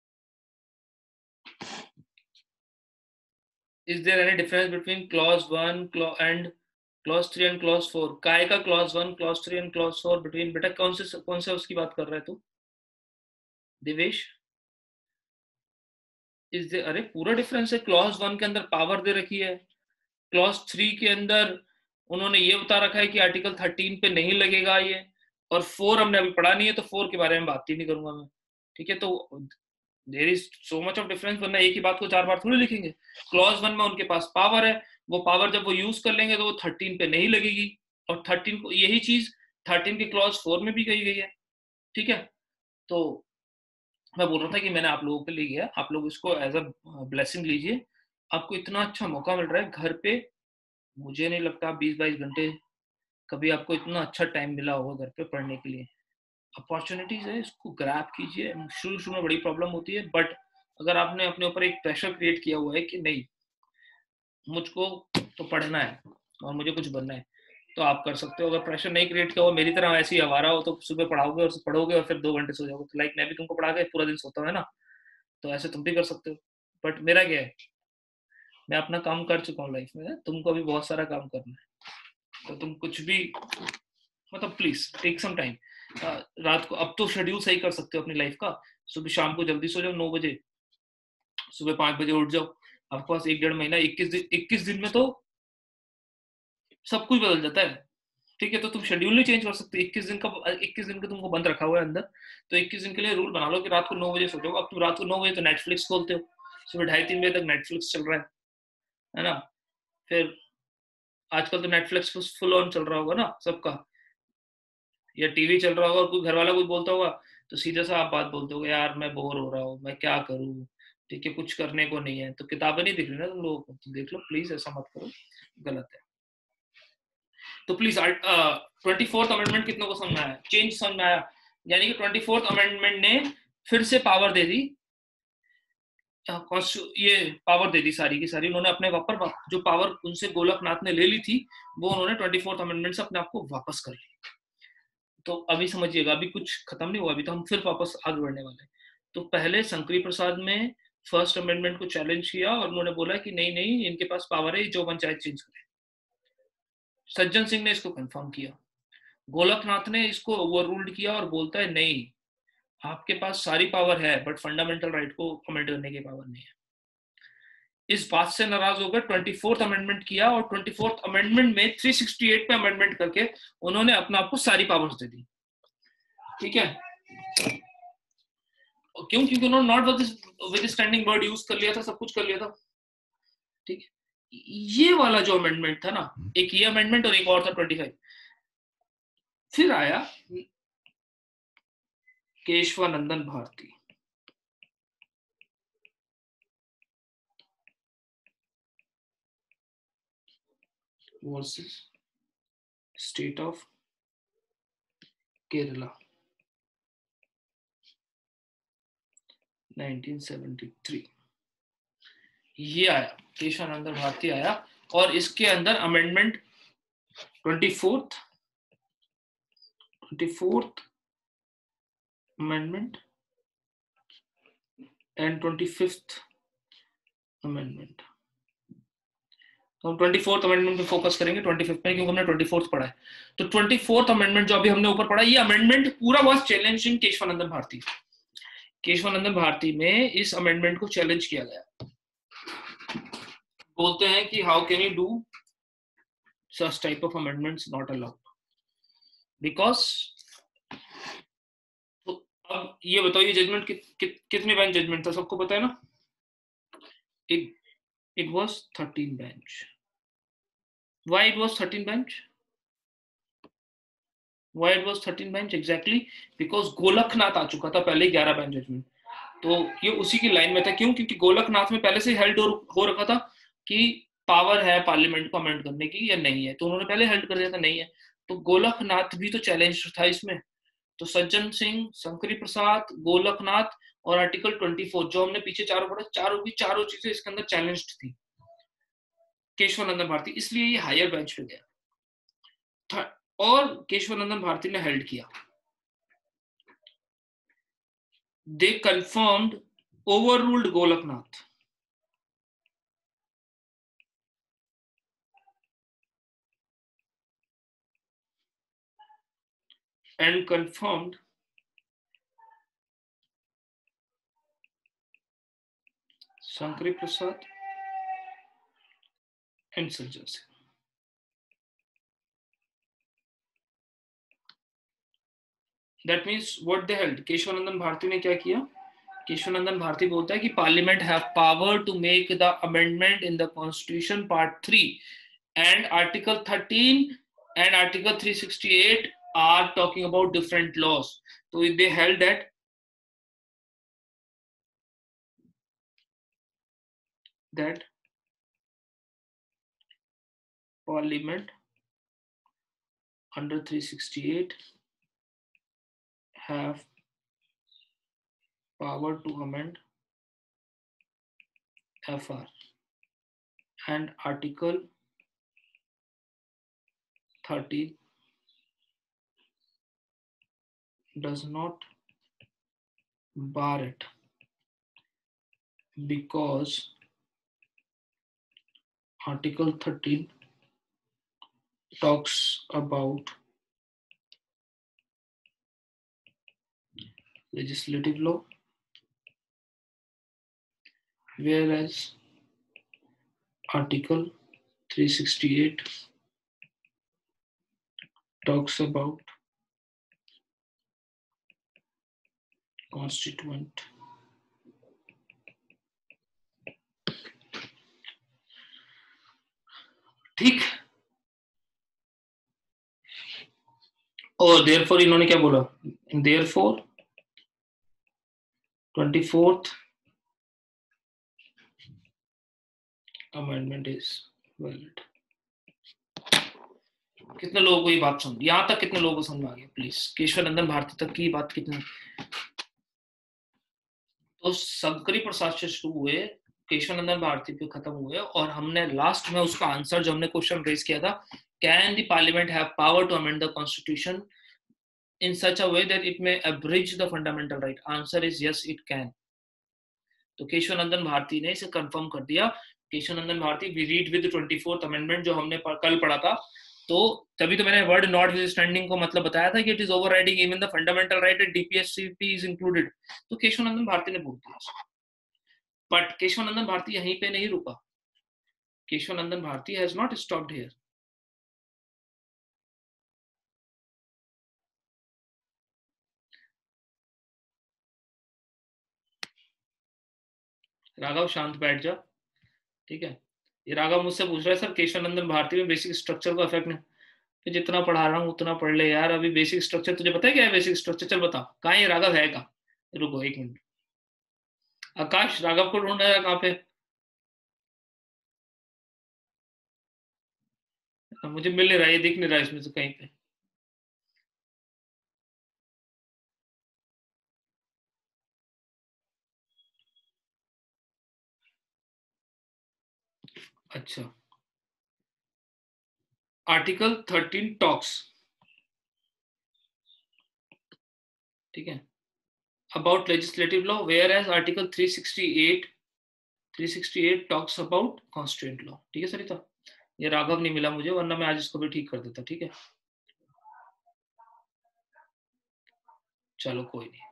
Is there any difference between clause one and clause three and clause four? काय का clause one, clause three and clause four between, बेटा कौन से कौन से उसकी बात कर रहा है तू, दिवेश? इज दे अरे पूरा डिफरेंस है। क्लॉज वन के अंदर पावर दे रखी है, क्लॉज थ्री के अंदर उन्होंने ये बता रखा है कि आर्टिकल थर्टीन पे नहीं लगेगा ये, और फोर हमने अभी पढ़ा नहीं है तो फोर के बारे में बात ही नहीं करूंगा मैं, ठीक है। तो there is so much of difference, वरना एक ही बात को चार बार थोड़ी लिखेंगे। क्लॉज वन में उनके पास पावर है, वो पावर जब वो यूज कर लेंगे तो वो थर्टीन पे नहीं लगेगी, और थर्टीन को यही चीज थर्टीन की क्लॉज फोर में भी कही गई है, ठीक है। तो मैं बोल रहा था कि मैंने आप लोगों के लिए किया, आप लोग इसको एज अ ब्लेसिंग लीजिए। आपको इतना अच्छा मौका मिल रहा है घर पे, मुझे नहीं लगता बीस बाईस घंटे कभी आपको इतना अच्छा टाइम मिला होगा घर पे पढ़ने के लिए। अपॉर्चुनिटीज है, इसको ग्रैब कीजिए। शुरू शुरू में बड़ी प्रॉब्लम होती है, बट अगर आपने अपने ऊपर एक प्रेशर क्रिएट किया हुआ है कि नहीं मुझको तो पढ़ना है और मुझे कुछ बनना है, तो आप कर सकते हो। अगर प्रेशर नहीं क्रिएट किया हुआ, मेरी तरह ऐसी आवारा हो, तो सुबह पढ़ाओगे और पढ़ोगे और फिर दो घंटे सो जाओगे। तो लाइक मैं भी तुमको पढ़ा के पूरा दिन सोता हूँ, है ना, तो ऐसे तुम भी कर सकते हो। बट मेरा क्या है, मैं अपना काम कर चुका हूँ लाइफ में, तुमको अभी बहुत सारा काम करना है, तो तुम कुछ भी मतलब प्लीज टेक सम टाइम। रात को अब तो शेड्यूल सही कर सकते हो अपनी लाइफ का, सुबह शाम को जल्दी सो जाओ नौ बजे, सुबह पांच बजे उठ जाओ। आपके पास एक डेढ़ महीना, इक्कीस दिन इक्कीस दिन में तो सब कुछ बदल जाता है, ठीक है। तो तुम शेड्यूल नहीं चेंज कर सकते, इक्कीस दिन का इक्कीस दिन का तुमको बंद रखा हुआ है अंदर, तो इक्कीस दिन के लिए रूल बना लो कि रात को नौ बजे सो जाओ। अब तुम रात को नौ बजे तो नेटफ्लिक्स खोलते हो, सुबह ढाई तीन बजे तक नेटफ्लिक्स चल रहा है है ना। फिर आजकल तो नेटफ्लिक्स फुल ऑन चल रहा होगा ना सबका, या टीवी चल रहा होगा और कोई घर वाला कुछ बोलता होगा तो सीधा सा आप बात बोलते हो, यार मैं बोर हो रहा हूँ, मैं क्या करूँ, ठीक है, कुछ करने को नहीं है। तो किताबें नहीं दिख रही ना तुम लोगों को, तो देख लो प्लीज, ऐसा मत करो, गलत है। तो प्लीज ट्वेंटी फोर्थ अमेंडमेंट कितनों को समझ में आया, चेंज समझ में आया? यानी कि ट्वेंटी फोर्थ अमेंडमेंट ने फिर से पावर दे दी, ये पावर दे दी सारी की सारी, उन्होंने अपने वापर जो पावर उनसे गोलकनाथ ने ले ली थी वो उन्होंने ट्वेंटी फोर्थ अमेंडमेंट से अपने आप को वापस कर ली। तो अभी समझिएगा, अभी कुछ खत्म नहीं हुआ, अभी तो हम फिर वापस आगे बढ़ने वाले। तो पहले शंकरी प्रसाद में फर्स्ट अमेंडमेंट को चैलेंज किया और उन्होंने बोला कि नहीं नहीं इनके पास पावर है, जो पंचायत चेंज करे। सज्जन सिंह ने इसको कंफर्म किया, गोलकनाथ ने इसको ओवर रूल्ड किया और बोलता है नहीं, आपके पास सारी पावर है बट फंडामेंटल राइट को अमेंड करने की पावर नहीं है। इस बात से नाराज होकर ट्वेंटी फोर्थ अमेंडमेंट किया, और ट्वेंटी फोर्थ अमेंडमेंट में थ्री सिक्सटी एट पे अमेंडमेंट करके उन्होंने अपने आप को सारी पावर्स दे दी, ठीक है। क्यों? क्योंकि उन्होंने notwithstanding word use कर लिया था, सब कुछ कर लिया था, ठीक है। ये वाला जो अमेंडमेंट था ना, एक ये अमेंडमेंट और एक और था ट्वेंटी फाइव। फिर आया Keshavanandan Bharati, versus state of Kerala nineteen seventy three. ये आया, केशवानंदन भारती आया, और इसके अंदर amendment twenty fourth twenty fourth amendment and twenty fifth amendment. तो हम ट्वेंटी फोर्थ अमेंडमेंट पे फोकस करेंगे, ट्वेंटी फिफ्थ में क्योंकि हमने ट्वेंटी फोर्थ पढ़ा है। तो ट्वेंटी फोर्थ अमेंडमेंट जो अभी हमने ऊपर पढ़ा, ये अमेंडमेंट पूरा वॉज चैलेंजिंग केशवानंदन भारती। केशवानंदन भारती में इस अमेंडमेंट को चैलेंज किया गया, बोलते हैं कि how can you do such type of amendments not allowed because। तो अब ये बताओ, ये जजमेंट कि, कि, कितने बेंच जजमेंट था, सबको पता है ना? it it was thirteen bench। why it was thirteen bench? why it was thirteen bench exactly? because Golaknath आ चुका था पहले ग्यारह बेंच जजमेंट, तो ये उसी की लाइन में था। क्यों? क्योंकि गोलकनाथ में पहले से हेल्ड हो रखा था कि पावर है पार्लियामेंट को अमेंड करने की या नहीं है, तो उन्होंने पहले हेल्ड कर दिया था नहीं है, तो गोलकनाथ भी तो चैलेंज था इसमें। तो सज्जन सिंह, शंकरी प्रसाद, गोलकनाथ और आर्टिकल ट्वेंटी फोर जो हमने पीछे चारों पढ़ा, चारों की चारों चीजें इसके अंदर चैलेंज्ड थी। केशवानंदन भारती इसलिए ये हायर बेंच पे गया था, और केशवानंदन भारती ने हेल्ड किया। They confirmed, overruled Golaknath. and confirmed Shankari Prasad and Sajjan Singh. That means what they held. Keshavanandan Bharati ने क्या किया? केशवानंदन भारती बोलता है कि parliament have power to make the amendment in the constitution part three and article thirteen and article three sixty-eight are talking about different laws. So they held that that parliament under three sixty-eight have power to amend F R and article thirteen does not bar it because article thirteen talks about legislative law, whereas article three sixty-eight talks about constituent. ठीक, और therefore इन्होंने क्या बोला? Therefore twenty-fourth amendment is valid. कितने लोगों को ये बात समझ, यहां तक कितने लोगों को समझ आ गया? प्लीज, केशवानंदन भारती तक की बात कितने? तो शंकरी प्रसाद से शुरू हुए, केशवानंदन भारती पे खत्म हुए, और हमने लास्ट में उसका आंसर जो हमने क्वेश्चन रेज किया था, can the parliament have power to amend the constitution in such a way that it may abridge the fundamental right? Answer is yes, it can. तो केशवानंदन भारती ने इसे कंफर्म कर दिया. Keshavanandan Bharti, we read with the twenty-fourth amendment जो हमने कल पढ़ा था, तो तभी तो मैंने वर्ड नॉट स्टैंडिंग को मतलब बताया था कि it is overriding even the fundamental right and DPSCP is included. तो केशवानंदन भारती ने बोल दिया. बट केशवानंदन भारती यहीं पे नहीं रुका. Keshavanandan Bharti has not stopped here. Raghav शांत बैठ जा, ठीक है. ये राघव मुझसे पूछ रहा है, सर केशवानंदन भारती में बेसिक स्ट्रक्चर को अफेक्ट नहीं. तो जितना पढ़ा रहा हूँ उतना पढ़ ले यार. अभी बेसिक स्ट्रक्चर तुझे पता है क्या है? बेसिक स्ट्रक्चर चल बता. कहाँ है राघव? है कहाँ? रुको एक मिनट. आकाश, राघव को ढूंढ रहा है कहाँ पे? मुझे मिल नहीं रहा, ये दिख नहीं रहा इसमें से कहीं पे. अच्छा, आर्टिकल थर्टीन टॉक्स, ठीक है, about legislative law, where as article three sixty-eight three sixty-eight talks about constituent law. ठीक है सरिता, ये राघव नहीं मिला मुझे, वरना मैं आज इसको भी ठीक कर देता. ठीक है, चलो कोई नहीं.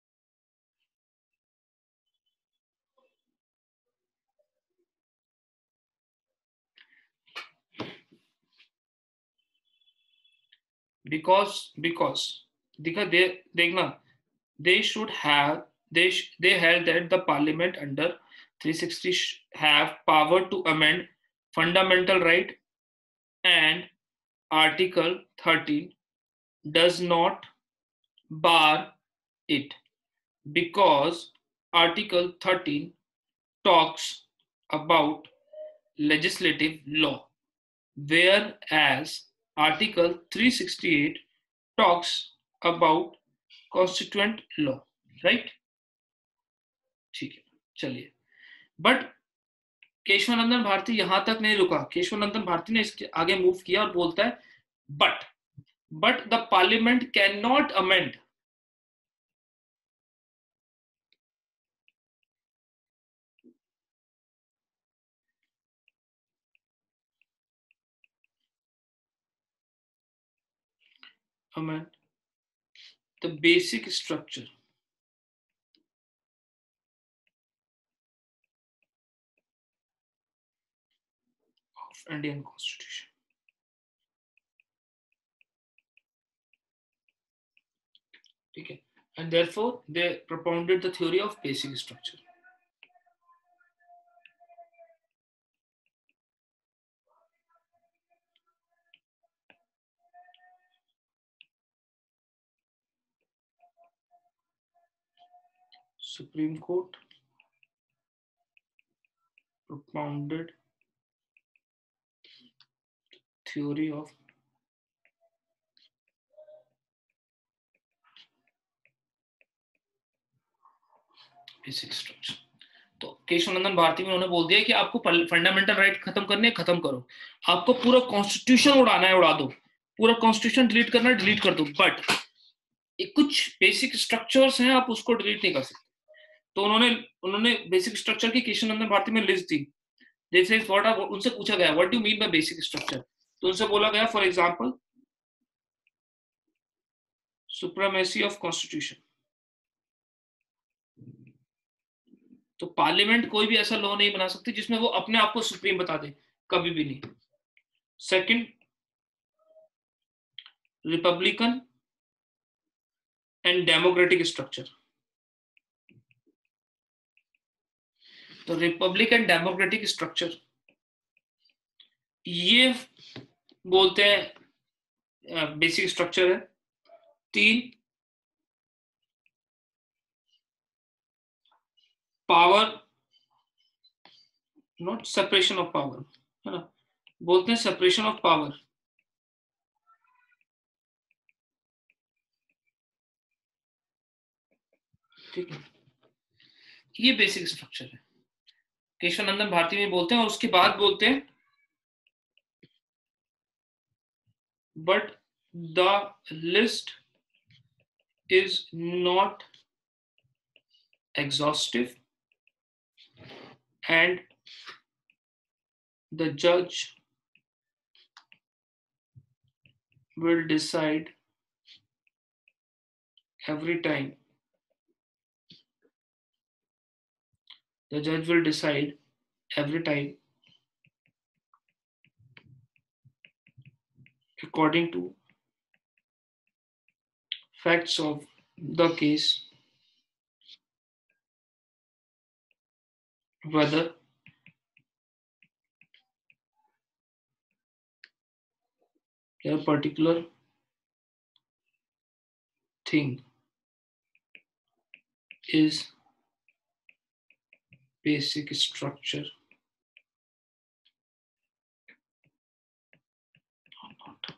because because देखा दे देखना, they should have they they held that the parliament under three sixty have power to amend fundamental right, and article thirteen does not bar it because article thirteen talks about legislative law, whereas article three sixty-eight talks about constituent law. right? ठीक है, चलिए. But Keshavanandan Bharti यहां तक नहीं रुका. केशवानंदन भारती ने इसके आगे मूव किया और बोलता है but but the parliament can not amend amend the basic structure of Indian Constitution. Okay. And therefore they propounded the theory of basic structure. Supreme Court propounded theory of basic structure. तो केशवानंदन भारती में उन्होंने बोल दिया कि आपको fundamental right खत्म करने खत्म करो, आपको पूरा कॉन्स्टिट्यूशन उड़ाना है उड़ा दो, पूरा कॉन्स्टिट्यूशन डिलीट करना है डिलीट कर दो, बट कुछ बेसिक स्ट्रक्चर्स हैं आप उसको डिलीट नहीं कर सकते. तो उन्होंने उन्होंने बेसिक स्ट्रक्चर की केशवानंदन भारती में लिस्ट दी. जैसे व्हाट आर, उनसे पूछा गया what do you mean by basic structure, तो उनसे बोला गया for example supremacy of constitution. तो पार्लियामेंट कोई भी ऐसा लॉ नहीं बना सकती जिसमें वो अपने आप को सुप्रीम बता दे, कभी भी नहीं. Second, republican and democratic structure. तो रिपब्लिक एंड डेमोक्रेटिक स्ट्रक्चर ये बोलते हैं बेसिक स्ट्रक्चर है. तीन, power not separation of power, है ना, बोलते हैं सेपरेशन ऑफ पावर. ठीक है, ये बेसिक स्ट्रक्चर है, केशवानंदन भारती में बोलते हैं. और उसके बाद बोलते हैं but the list is not exhaustive and the judge will decide every time the judge will decide every time according to facts of the case whether a particular thing is basic structure or not.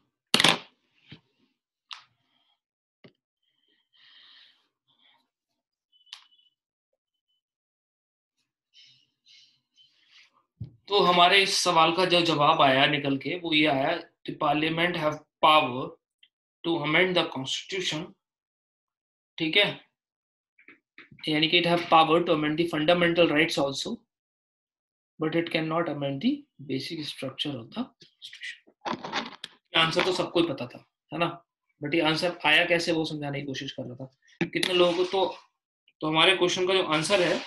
तो हमारे इस सवाल का जो जवाब आया निकल के वो ये आया, the parliament have power to amend the constitution. ठीक है, यानी कि it have power to amend the fundamental rights also, but it can not amend the basic structure of the constitution. Answer तो सबको ही पता था, है ना, बट ये आंसर आया कैसे वो समझाने की कोशिश कर रहा था. कितने लोगों को तो तो हमारे क्वेश्चन का जो आंसर है,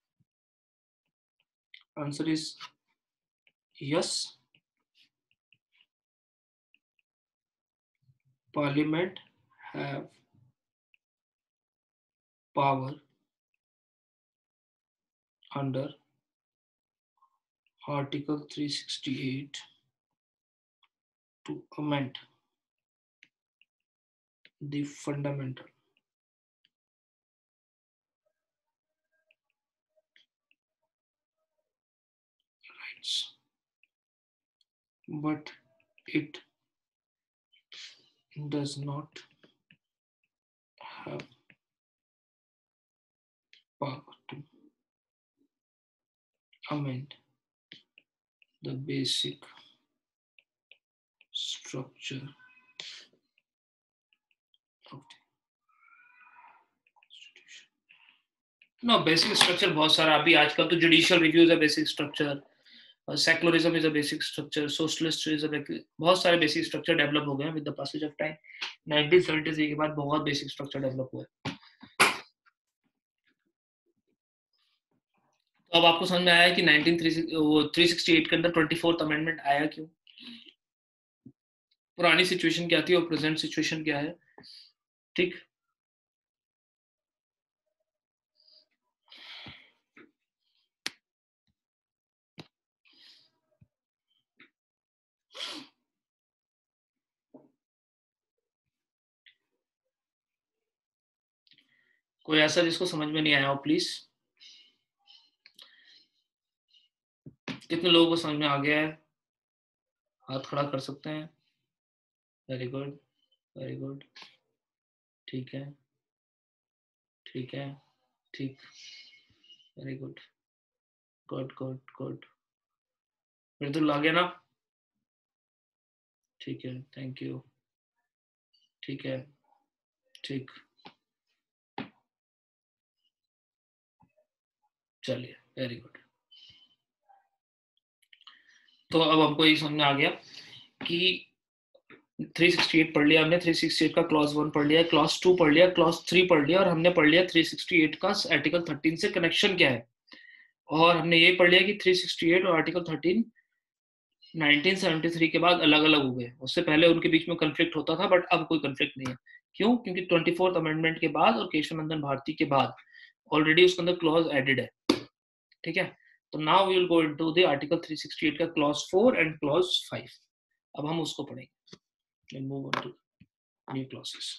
answer is yes, parliament have power under article three sixty-eight to amend the fundamental rights, but it does not have power to amend the basic structure of the constitution. No, basic structure बहुत सारा अभी आजकल तो judicial reviews है basic structure, secularism is a basic structure, socialist is a, बहुत सारे basic structure develop हो गए हैं with the passage of time. Nineteen seventy three के बाद बहुत बेसिक स्ट्रक्चर डेवलप हुआ है. तो अब आपको समझ में आया कि नाइनटीन थ्री सिक्सटी एट के अंदर ट्वेंटी फोर्थ अमेंडमेंट आया क्यों, पुरानी सिचुएशन क्या थी और प्रेजेंट सिचुएशन क्या है। ठीक, कोई ऐसा जिसको समझ में नहीं आया हो प्लीज। कितने लोगों को समझ में आ गया है, हाथ खड़ा कर सकते हैं। वेरी गुड, वेरी गुड, ठीक है, ठीक है, ठीक, very good, good good good, Mridul आ गया ना, ठीक है, थैंक यू, ठीक है, ठीक, चलिए, वेरी गुड। तो अब हमको ये समझ में आ गया कि थ्री सिक्सटी एट पढ़ लिया हमने, थ्री सिक्सटी एट का क्लॉज वन पढ़ लिया, क्लॉज टू पढ़ लिया, क्लॉज थ्री पढ़ लिया, और हमने पढ़ लिया थ्री सिक्सटी एट का आर्टिकल थर्टीन से कनेक्शन क्या है। और हमने ये पढ़ लिया कि थ्री सिक्सटी एट और article thirteen nineteen seventy three के बाद अलग अलग हो गए, उससे पहले उनके बीच में कंफ्लिक्ट होता था, बट अब कोई कंफ्लिक्ट नहीं है। क्यों? क्योंकि ट्वेंटी फोर्थ अमेंडमेंट के बाद और केशवनंदन भारती के बाद ऑलरेडी उसके अंदर क्लॉज एडेड है। ठीक है, तो now we will go into the article three sixty eight का clause four and clause five. अब हम उसको पढ़ेंगे, move on to new clauses.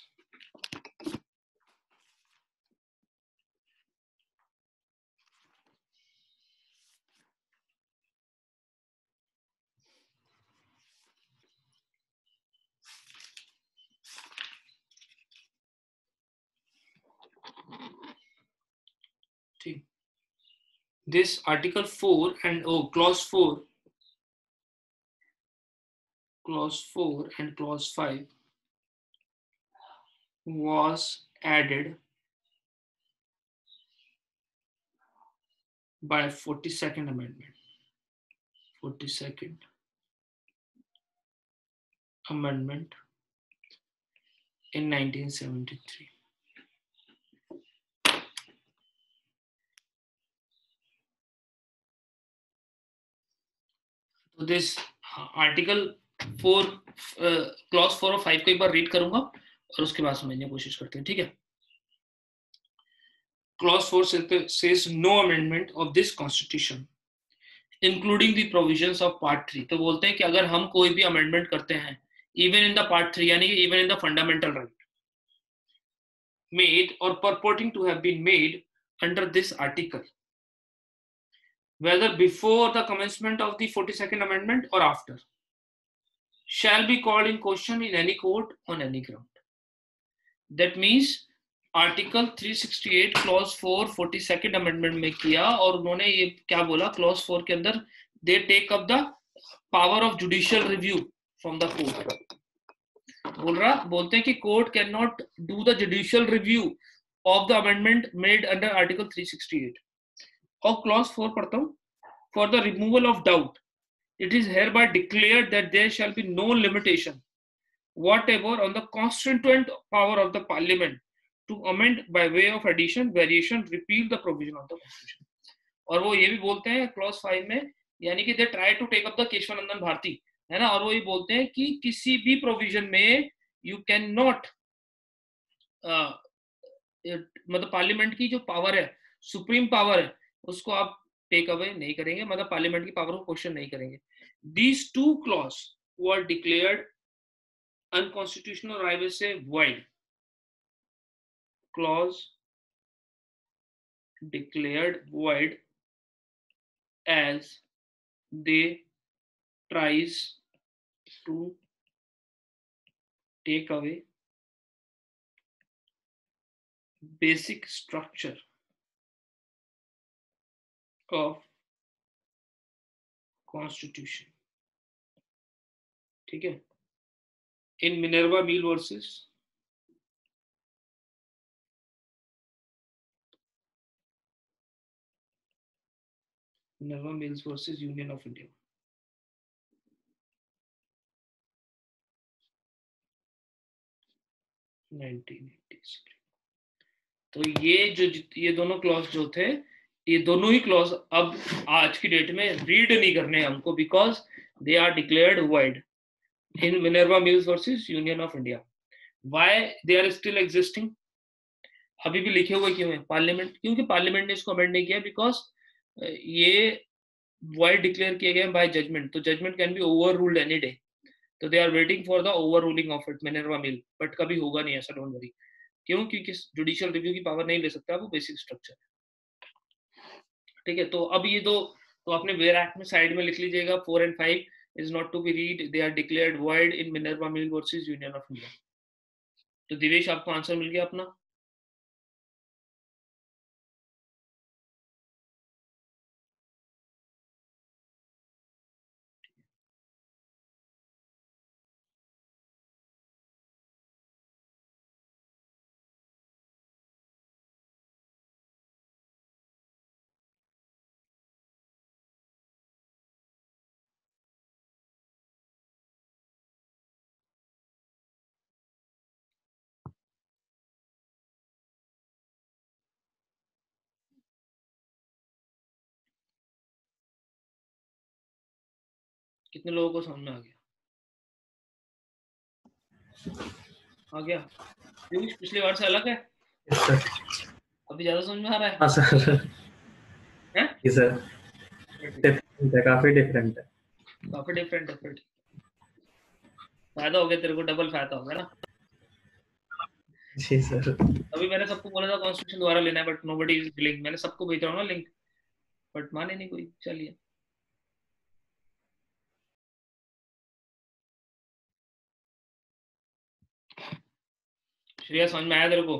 ठीक, this article four and oh clause four, clause four and clause five was added by forty-second amendment, forty-second amendment in nineteen seventy-three. तो this article four, clause four और five को एक बार read करूंगा और उसके बाद समझने की कोशिश करते हैं। ठीक है, clause four says no amendment of this constitution including the provisions of part three. तो बोलते हैं कि अगर हम कोई भी अमेंडमेंट करते हैं even in the part three, यानी कि even in the fundamental right made or purporting to have been made under this article, whether before the commencement of the forty-second amendment or after, shall be called in question in any court on any ground. That means article three sixty eight clause four forty-second amendment में किया, और उन्होंने ये क्या बोला clause four के अंदर, they take up the power of judicial review from the court. बोल रहा बोलते हैं कि court can not do the judicial review of the amendment made under article three sixty eight. और क्लॉज फोर पढ़ता हूं, for the removal of doubt it is hereby declared that there shall be no limitation whatever on the constituent power of the parliament to amend by way of addition, variation, repeal the provision of the constitution. और वो ये भी बोलते हैं clause five में, यानी कि they try to take up the Keshavanandan Bharati, है ना, और वो ये बोलते हैं कि किसी भी प्रोविजन में यू कैन नॉट, मतलब पार्लियामेंट की जो पावर है, सुप्रीम पावर है, उसको आप टेक अवे नहीं करेंगे, मतलब पार्लियामेंट की पावर को क्वेश्चन नहीं करेंगे। These two clause were declared unconstitutional, or I will say void. Clause declared void as they tries to take away basic structure of constitution. ठीक है, in Minerva mill versus Minerva mills versus union of India, nineteen eighty three. तो ये जो ये दोनों clause जो थे, ये दोनों ही क्लॉज अब आज की डेट में रीड नहीं करने हमको, because they are declared void in Minerva mills versus union of India. Why they are still existing, अभी भी लिखे हुए क्यों है पार्लियामेंट, क्योंकि पार्लियामेंट ने इसको अमेंड नहीं किया, बिकॉज ये वाइड डिक्लेयर किए गए बाय जजमेंट, तो judgement can be overruled any day, तो they are waiting for the overruling of it Minerva mill, but कभी होगा नहीं ऐसा, डोंट वरी। क्यों? क्योंकि जुडिशियल रिव्यू की पावर नहीं ले सकता, वो बेसिक स्ट्रक्चर है, ठीक है। तो अब ये दो तो आपने वेयर एक्ट में साइड में लिख लीजिएगा, four and five is not to be read, they are declared void in Minerva mill versus union of India. तो दिवेश आपको आंसर मिल गया अपना। कितने लोगों को समझ में आ गया? आ गया? दिवेश पिछली बार से अलग है, अभी ज्यादा समझ में आ रहा है? हाँ सर, हैं? जी सर, डिफरेंट है, काफी डिफरेंट है। काफी डिफरेंट है, फिर फायदा हो गया तेरे को, डबल फायदा हो गया ना। जी सर। अभी मैंने सबको बोला था कॉन्स्टिट्यूशन दोबारा लेना है, बट नोबडी इज विलिंग, मैंने सबको भेज रहा हूँ ना लिंक, बट माने नहीं कोई। चलिए श्रेया, समझ में आया तेरे को?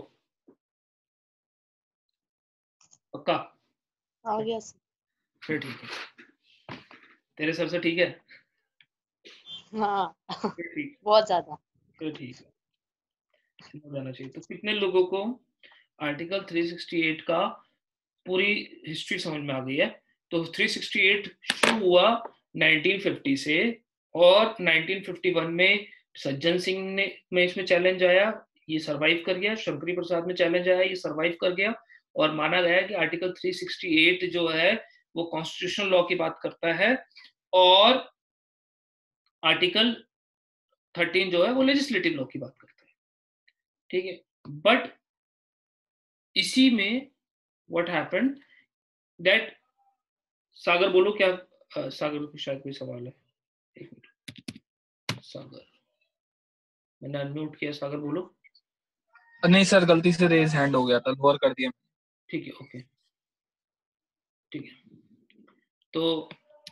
पक्का? आ गया सर। फिर ठीक है, तेरे सर से ठीक है? हाँ फिर ठीक, बहुत ज्यादा। फिर ठीक है, समझ आना चाहिए। तो कितने लोगों को आर्टिकल थ्री सिक्सटी एट का पूरी हिस्ट्री समझ में आ गई है? तो थ्री सिक्सटी एट शुरू हुआ नाइनटीन फिफ्टी से, और नाइनटीन फिफ्टी वन में सज्जन सिंह ने में इसमें चैलेंज आया, ये सरवाइव कर गया। शंकरी प्रसाद में चैलेंज आया, ये सरवाइव कर गया, और माना गया कि आर्टिकल थ्री सिक्सटी एट जो है वो कॉन्स्टिट्यूशनल लॉ की बात करता है, और आर्टिकल थर्टीन जो है वो लेजिस्लेटिव लॉ की बात करता है, ठीक है। बट इसी में व्हाट हैपेंड दैट, सागर बोलो क्या, uh, सागर को शायद कोई सवाल है, एक मिनट। सागर, मैंने अनम्यूट किया, सागर बोलो। नहीं सर, गलती से रेज हैंड हो गया था, लोअर कर दिया। ठीक है, ओके, ठीक है। तो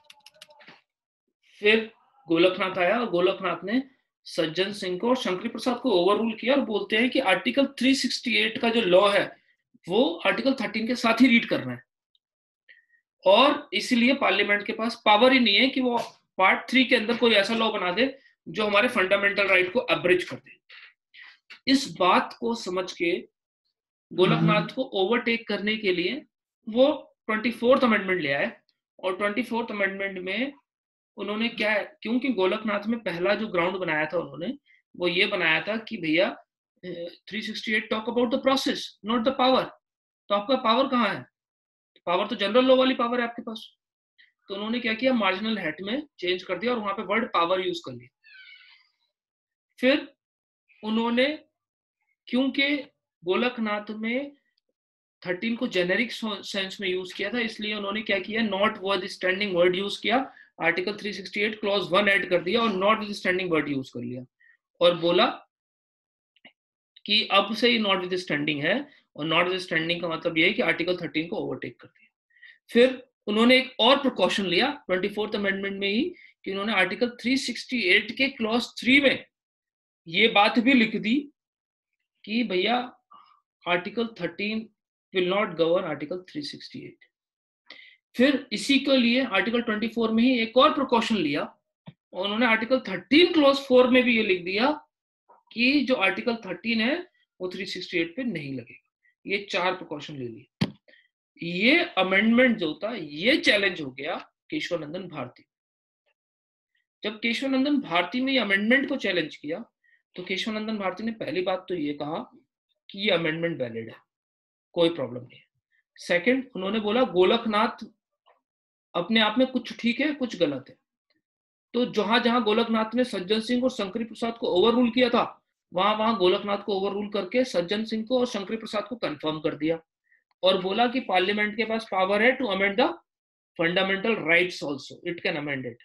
फिर गोलकनाथ आया, और गोलकनाथ ने सज्जन सिंह को और शंकरी प्रसाद को ओवर रूल किया, और बोलते हैं कि आर्टिकल थ्री सिक्सटी एट का जो लॉ है वो आर्टिकल थर्टीन के साथ ही रीड करना है, और इसलिए पार्लियामेंट के पास पावर ही नहीं है कि वो पार्ट थ्री के अंदर कोई ऐसा लॉ बना दे जो हमारे फंडामेंटल राइट को अब्रिज कर दे। इस बात को समझ के गोलकनाथ को ओवरटेक करने के लिए वो ट्वेंटी फोर्थ अमेंडमेंट ले आए, और ट्वेंटी फोर्थ अमेंडमेंट में उन्होंने क्या है, क्योंकि गोलकनाथ में पहला जो ग्राउंड बनाया था उन्होंने, वो ये बनाया था कि भैया three sixty eight talk about the process not the power, तो आपका पावर कहाँ है? पावर तो जनरल लॉ वाली पावर है आपके पास। तो उन्होंने क्या किया, मार्जिनल हेड में चेंज कर दिया और वहां पे वर्ड पावर यूज कर लिया। फिर उन्होंने, क्योंकि गोलकनाथ में थर्टीन को जेनेरिक सेंस में यूज किया था, इसलिए उन्होंने क्या किया, notwithstanding word use किया, article three sixty eight clause one add कर दिया और notwithstanding word use कर लिया, और बोला कि अब से ही नॉट विद स्टैंडिंग है, और नॉट विद स्टैंडिंग का मतलब यह है कि आर्टिकल थर्टीन को ओवरटेक कर दिया। फिर उन्होंने एक और प्रिकॉशन लिया ट्वेंटी फोर्थ अमेंडमेंट में ही, कि उन्होंने आर्टिकल थ्री सिक्सटी एट के क्लॉज थ्री में ये बात भी लिख दी कि भैया article thirteen will not govern article three sixty eight. फिर इसी के लिए आर्टिकल ट्वेंटी फोर में ही एक और प्रिकॉशन लिया, और उन्होंने आर्टिकल थर्टीन क्लॉज फोर में भी ये लिख दिया कि जो आर्टिकल थर्टीन है वो थ्री सिक्सटी एट पे नहीं लगेगा। ये चार प्रिकॉशन ले लिए। ये अमेंडमेंट जो था ये चैलेंज हो गया केशवानंदन भारती। जब केशवानंदन भारती ने ये अमेंडमेंट को चैलेंज किया, तो केशवानंदन भारती ने पहली बात तो ये कहा कि ये अमेंडमेंट वैलिड है, कोई प्रॉब्लम नहीं है। सेकंड, उन्होंने बोला गोलकनाथ अपने आप में कुछ ठीक है कुछ गलत है। तो जहां जहां गोलकनाथ ने सज्जन सिंह और शंकरी प्रसाद को ओवर रूल किया था, वहां वहां गोलकनाथ को ओवर रूल करके सज्जन सिंह को और शंकरी प्रसाद को कंफर्म कर दिया और बोला कि पार्लियामेंट के पास पावर है to amend the fundamental rights also, it can amend it.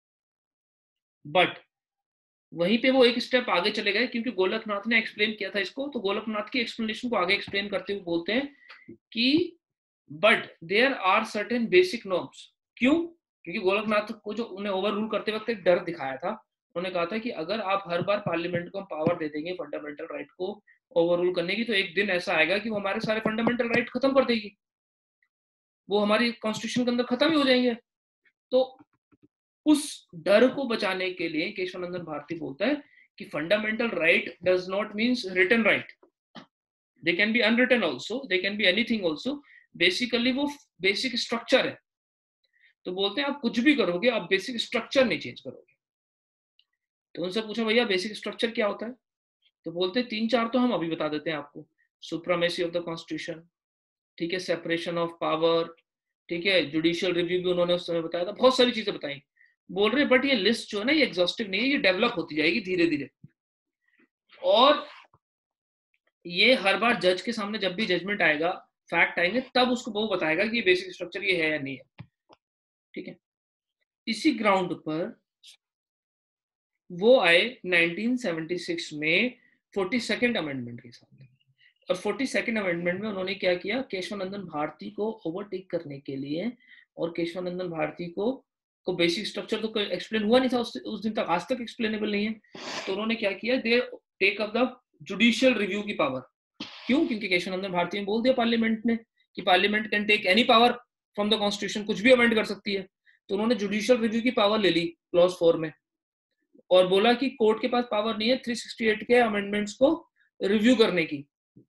But वहीं पे वो एक स्टेप आगे चले गए, क्योंकि गोलकनाथ ने एक्सप्लेन किया था इसको, तो गोलकनाथ की एक्सप्लेनेशन को आगे एक्सप्लेन करते हुए बोलते हैं कि but there are certain basic norms. क्यों? क्योंकि गोलकनाथ को जो उन्हें ओवर रूल करते वक्त एक डर दिखाया था, उन्होंने कहा था कि अगर आप हर बार पार्लियामेंट को पावर दे देंगे फंडामेंटल राइट को ओवर रूल करने की, तो एक दिन ऐसा आएगा कि वो हमारे सारे फंडामेंटल राइट खत्म कर देगी, वो हमारी कॉन्स्टिट्यूशन के अंदर खत्म ही हो जाएंगे। तो उस डर को बचाने के लिए केशवानंदन भारती बोलता है कि fundamental right does not means written right, they can be unwritten also, they can be anything also. Basically वो बेसिक स्ट्रक्चर है। तो बोलते हैं आप कुछ भी करोगे, आप बेसिक स्ट्रक्चर नहीं चेंज करोगे। तो उनसे पूछा भैया बेसिक स्ट्रक्चर क्या होता है? तो बोलते हैं तीन चार तो हम अभी बता देते हैं आपको। सुप्रीमेसी ऑफ द कॉन्स्टिट्यूशन, ठीक है, सेपरेशन ऑफ पावर, ठीक है, जुडिशियल रिव्यू भी उन्होंने उस समय बताया था, बहुत सारी चीजें बताई। बोल रहे बट ये लिस्ट जो है ना ये एग्जॉस्टिव नहीं है, ये डेवलप होती जाएगी धीरे धीरे, और ये हर बार जज के सामने जब भी जजमेंट आएगा, फैक्ट आएंगे, तब उसको वो बताएगा कि ये बेसिक स्ट्रक्चर ये है या नहीं है। ठीक है, इसी ग्राउंड पर वो आए नाइनटीन सेवेंटी सिक्स में फोर्टी सेकेंड अमेंडमेंट के साथ। और फोर्टी सेकेंड अमेंडमेंट में उन्होंने क्या किया, केशवानंदन भारती को ओवरटेक करने के लिए, और केशवानंदन भारती को को बेसिक स्ट्रक्चर तो एक्सप्लेन हुआ नहीं था उस, उस दिन तक, आज तक एक्सप्लेनेबल नहीं है। तो उन्होंने क्या किया, they take up the judicial review की पावर। क्यों? क्योंकि केशवानंदन भारती ने बोल दिया पार्लियामेंट ने कि parliament can take any power from the constitution, कुछ भी अमेंड कर सकती है। तो उन्होंने जुडिशियल रिव्यू की पावर ले ली क्लॉज फोर में, और बोला कि कोर्ट के पास पावर नहीं है थ्री सिक्सटी एट के अमेंडमेंट्स को रिव्यू करने की।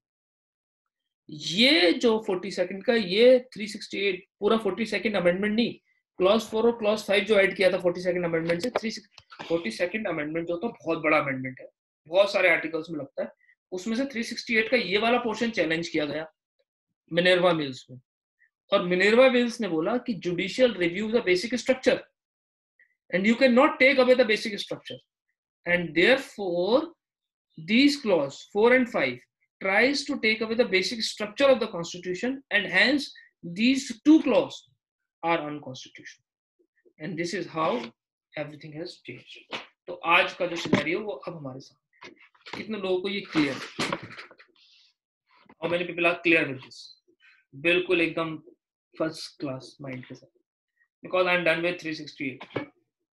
ये जो फोर्टी सेकंड का ये थ्री सिक्सटी एट पूरा फोर्टी सेकंड अमेंडमेंट नहीं, क्लॉज फोर और क्लॉज फाइव जो ऐड किया था फोर्टी सेकंड अमेंडमेंट से, थ्री फोर्टी सेकंड अमेंडमेंट जो था बहुत बड़ा अमेंडमेंट है, बहुत सारे आर्टिकल्स में लगता है, उसमें से थ्री सिक्सटी एट का ये वाला पोर्शन चैलेंज किया गया मिनर्वा मिल्स में। और मिनर्वा मिल्स ने बोला कि judicial review is a basic structure and you cannot take away the basic structure, and therefore these clause four and five tries to take away the basic structure of the constitution, and hence these two clause are unconstitutional, and this is how everything has changed. तो आज का जो scenario वो अब हमारे सामने, कितने लोगों को ये क्लियर है? How many people are clear with this? बिल्कुल एकदम फर्स्ट क्लास माइंड के साथ, because I am done with three sixty eight.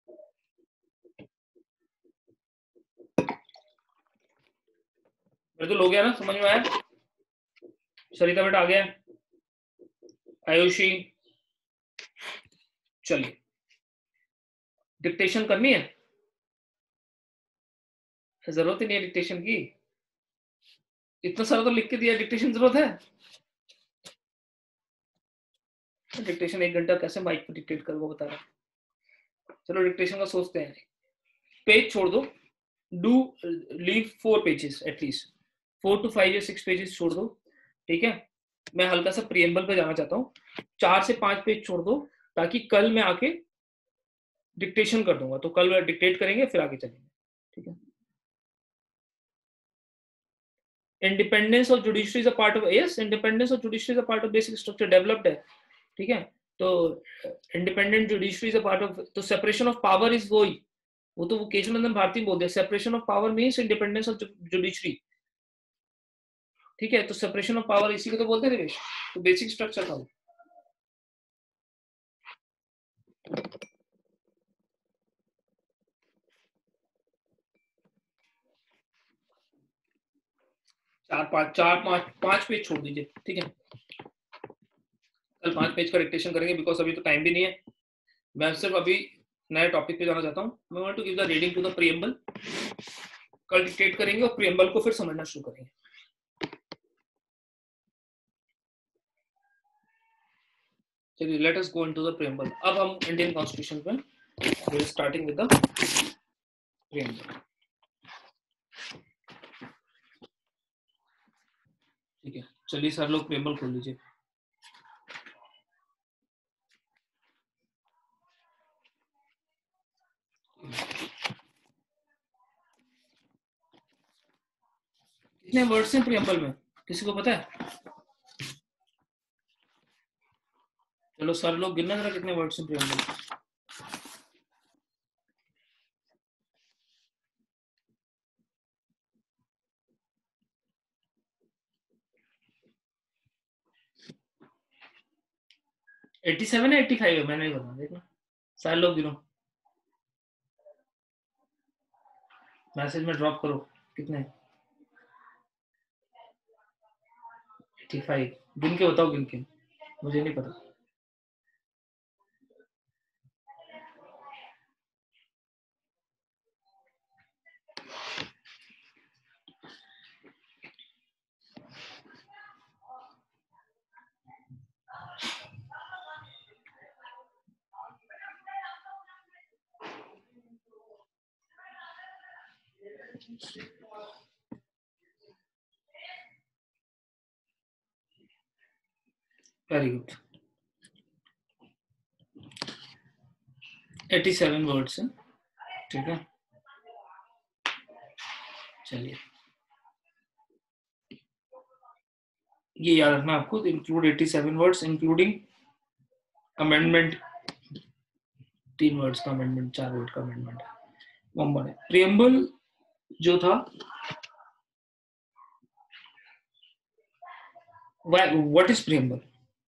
मेरे तो लोग गया ना, समझ में आया? सरिता बेटा आ गया, आयुषी, चलिए डिक्टेशन करनी है, जरूरत ही नहीं है डिक्टेशन की, इतना सारा तो लिख के दिया, डिक्टेशन जरूरत है? डिक्टेशन एक घंटा कैसे माइक पर डिक्टेट कर वो बता रहा। चलो डिक्टेशन का सोचते हैं, पेज छोड़ दो, do leave four pages at least, four to five या सिक्स पेजेस छोड़ दो, ठीक है? मैं हल्का सा प्रिएम्बल पे जाना चाहता हूँ, चार से पांच पेज छोड़ दो, ताकि कल मैं आके डिक्टेशन कर दूंगा, तो कल डिक्टेट करेंगे फिर आगे चलेंगे, ठीक है? Independence of judiciary is a part of, yes, independence of judiciary is a part of basic structure, developed है, ठीक है? तो independent judiciary is a part of, तो सेपरेशन ऑफ पावर इज वो ही, वो तो वो केशवानंदन भारती बोलते हैं, separation of power means independence of judiciary, ठीक है? तो सेपरेशन ऑफ पावर इसी को तो बोलते हैं देवेश, तो बेसिक स्ट्रक्चर था। चार पांच चार पांच पांच पेज छोड़ दीजिए, ठीक है? कल पांच पेज का डिक्टेशन करेंगे, बिकॉज अभी तो टाइम भी नहीं है, मैं सिर्फ अभी नए टॉपिक पे जाना चाहता हूँ। मैं want to give the reading to the preamble, कल डिक्टेट करेंगे और प्रीएम्बल को फिर समझना शुरू करेंगे। चलिए let us go into the preamble. अब हम इंडियन कॉन्स्टिट्यूशन पे, we are starting with the preamble, ठीक है? चलिए सर लोग प्रीएम्बल खोल लीजिए। कितने वर्ड्स हैं प्रियम्बल में, किसी को पता है? चलो सारे लोग गिनना जरा कितने वर्ड्स हैं प्रियम्बल में। सत्तासी है पचासी है, मैंने नहीं बता, देखना सारे लोग गिनो, मैसेज में ड्रॉप करो कितने। पचासी गिन के बताओ, गिन के, मुझे नहीं पता। वेरी गुड, सत्तासी वर्ड्स हैं, ठीक है। चलिए ये याद रखना आपको, इंक्लूड सत्तासी वर्ड्स इंक्लूडिंग अमेंडमेंट, तीन वर्ड्स का अमेंडमेंट, चार वर्ड का अमेंडमेंट है। प्रियम्बल जो था, व्हाट इज प्रियम्बल?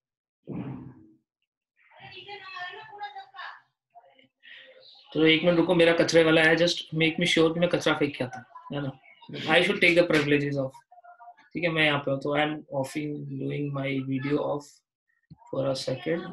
तो एक मिनट रुको, मेरा कचरे वाला है, जस्ट मेक मी श्योर कि मैं कचरा फेंक के आता हूं, है ना। I should take the privileges of, ठीक है। मैं यहाँ पे हूँ, तो I am offing doing my video off for a second.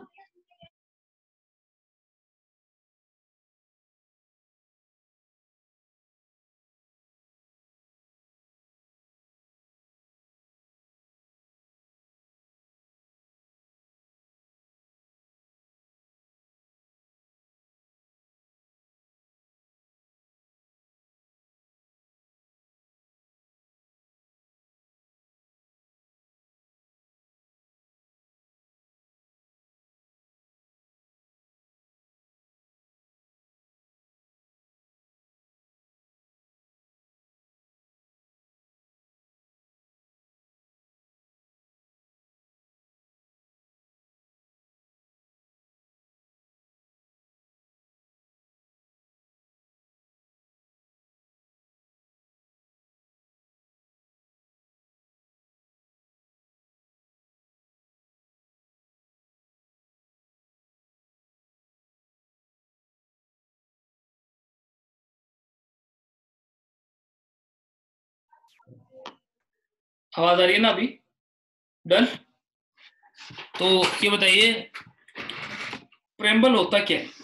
आवाज आ रही है ना अभी? डन। तो ये बताइए प्रेम्बल होता क्या है?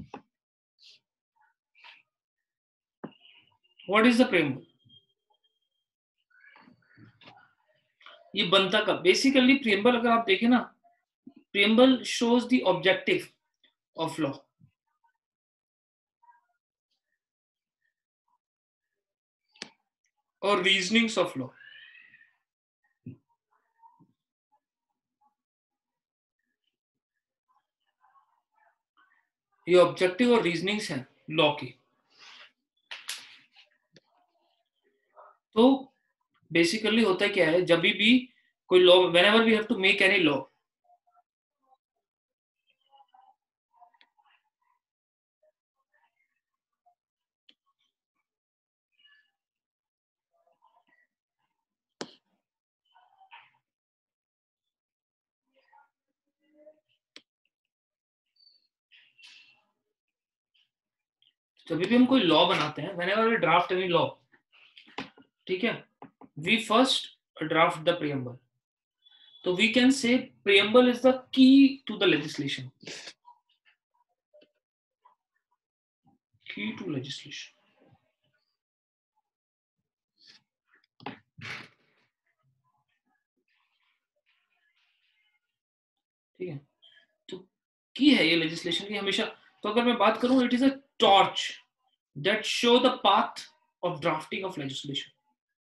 What is the preamble? ये बनता कब? बेसिकली प्रेम्बल अगर आप देखें ना, preamble shows the objective of law. और रीजनिंग्स ऑफ लॉ। ये ऑब्जेक्टिव और रीजनिंग्स हैं लॉ की। तो बेसिकली होता क्या है, जब भी कोई law, whenever we have to make any law, जब भी हम कोई लॉ बनाते हैं, whenever we draft any law, ठीक है, we first draft the preamble. तो we can say preamble is the key to the legislation, key to legislation. ठीक है, तो की है ये लेजिस्लेशन की हमेशा। तो अगर मैं बात करूं, it is a torch that show the path of drafting of legislation.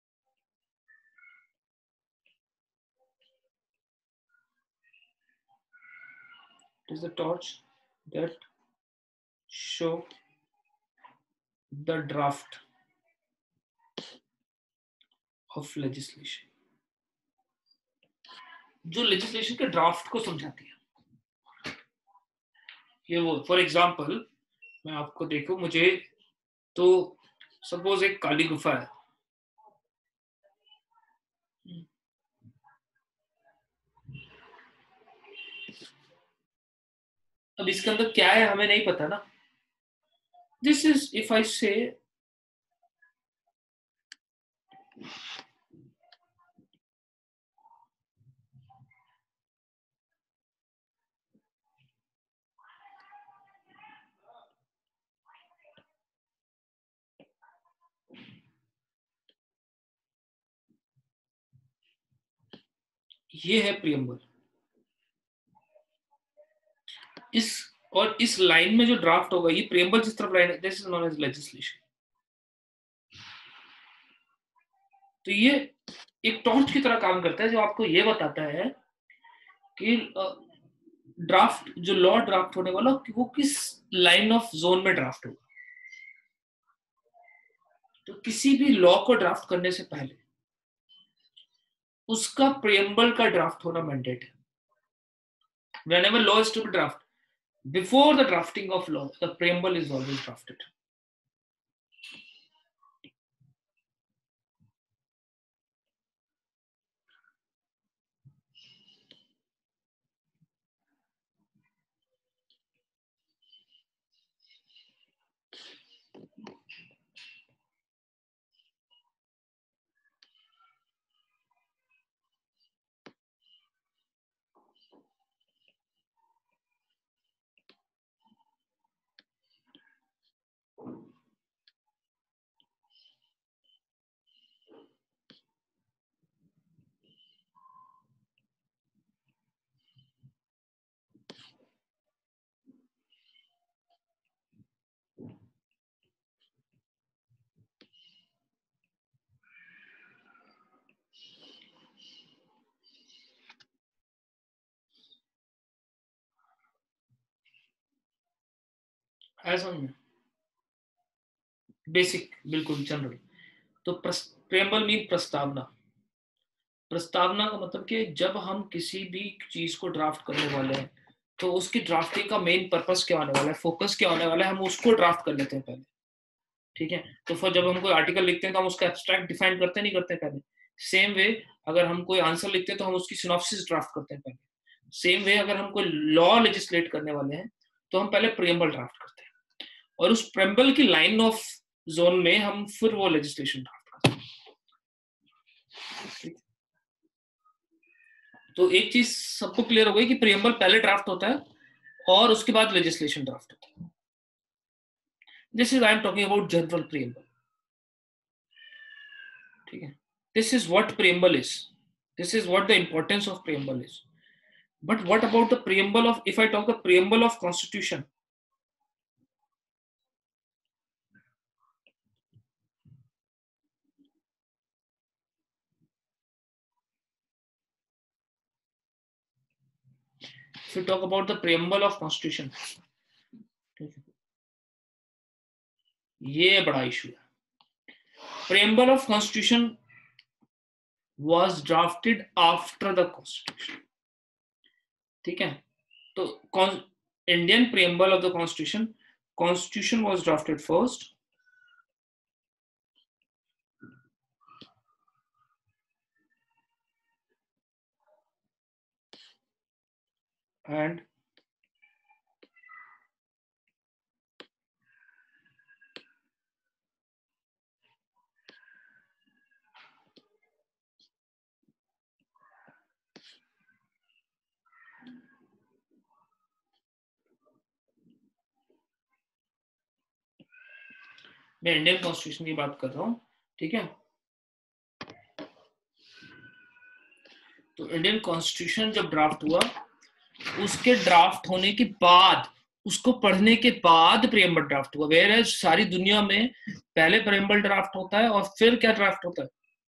It is the torch that show the draft of legislation, जो लेजिस्लेशन के ड्राफ्ट को समझाती है। ये वो फॉर एग्जांपल मैं आपको देखूं, मुझे तो सपोज एक काली गुफा है, अब इसके अंदर क्या है हमें नहीं पता ना। दिस इज इफ आई से ये है प्रियम्बल, इस और इस लाइन में जो ड्राफ्ट होगा ये प्रियम्बल जिस तरफ लाइन है, this is known as legislation. तो ये एक टॉर्च की तरह काम करता है जो आपको ये बताता है कि ड्राफ्ट जो लॉ ड्राफ्ट होने वाला कि वो किस लाइन ऑफ जोन में ड्राफ्ट होगा। तो किसी भी लॉ को ड्राफ्ट करने से पहले उसका प्रियम्बल का ड्राफ्ट होना मैंडेट है। Whenever law is to be drafted, before the drafting of law, the preamble is always drafted. As on basic बिल्कुल जनरल। तो प्रियम्बल मीन प्रस्तावना। प्रस्तावना का मतलब कि जब हम किसी भी चीज को ड्राफ्ट करने वाले हैं तो उसकी ड्राफ्टिंग का मेन पर्पस क्या होने वाला है, फोकस क्या होने वाला है, हम उसको ड्राफ्ट कर लेते हैं पहले। ठीक है, तो फिर जब हम कोई आर्टिकल लिखते हैं तो हम उसका एब्स्ट्रैक्ट डिफाइन करते नहीं करते पहले। सेम वे अगर हम कोई आंसर लिखते हैं तो हम उसकी सिनॉप्सिस ड्राफ्ट करते हैं पहले। सेम वे अगर हम कोई लॉ लेजिस्लेट करने वाले हैं तो हम पहले प्रियम्बल ड्राफ्ट करते हैं और उस प्रियम्बल की लाइन ऑफ जोन में हम फिर वो लेजिस्लेशन ड्राफ्ट करते हैं। तो एक चीज सबको क्लियर हो गई कि प्रियम्बल पहले ड्राफ्ट होता है और उसके बाद लेजिस्लेशन ड्राफ्ट होता है। This is I am talking about general preamble. ठीक है, this is what preamble is, this is what the importance of preamble is. But what about the preamble of, if I talk the preamble of constitution, if you talk about the preamble of constitution, ये बड़ा issue है। preamble of constitution was drafted after the constitution। ठीक है, तो Indian preamble of the constitution, constitution was drafted first and मैं Indian constitution की बात कर रहा हूं। ठीक है, तो इंडियन कॉन्स्टिट्यूशन जब ड्राफ्ट हुआ उसके ड्राफ्ट होने के बाद, उसको पढ़ने के बाद प्रियम्बल ड्राफ्ट हुआ। वेयर एज सारी दुनिया में पहले प्रियम्बल ड्राफ्ट होता है और फिर क्या ड्राफ्ट होता है,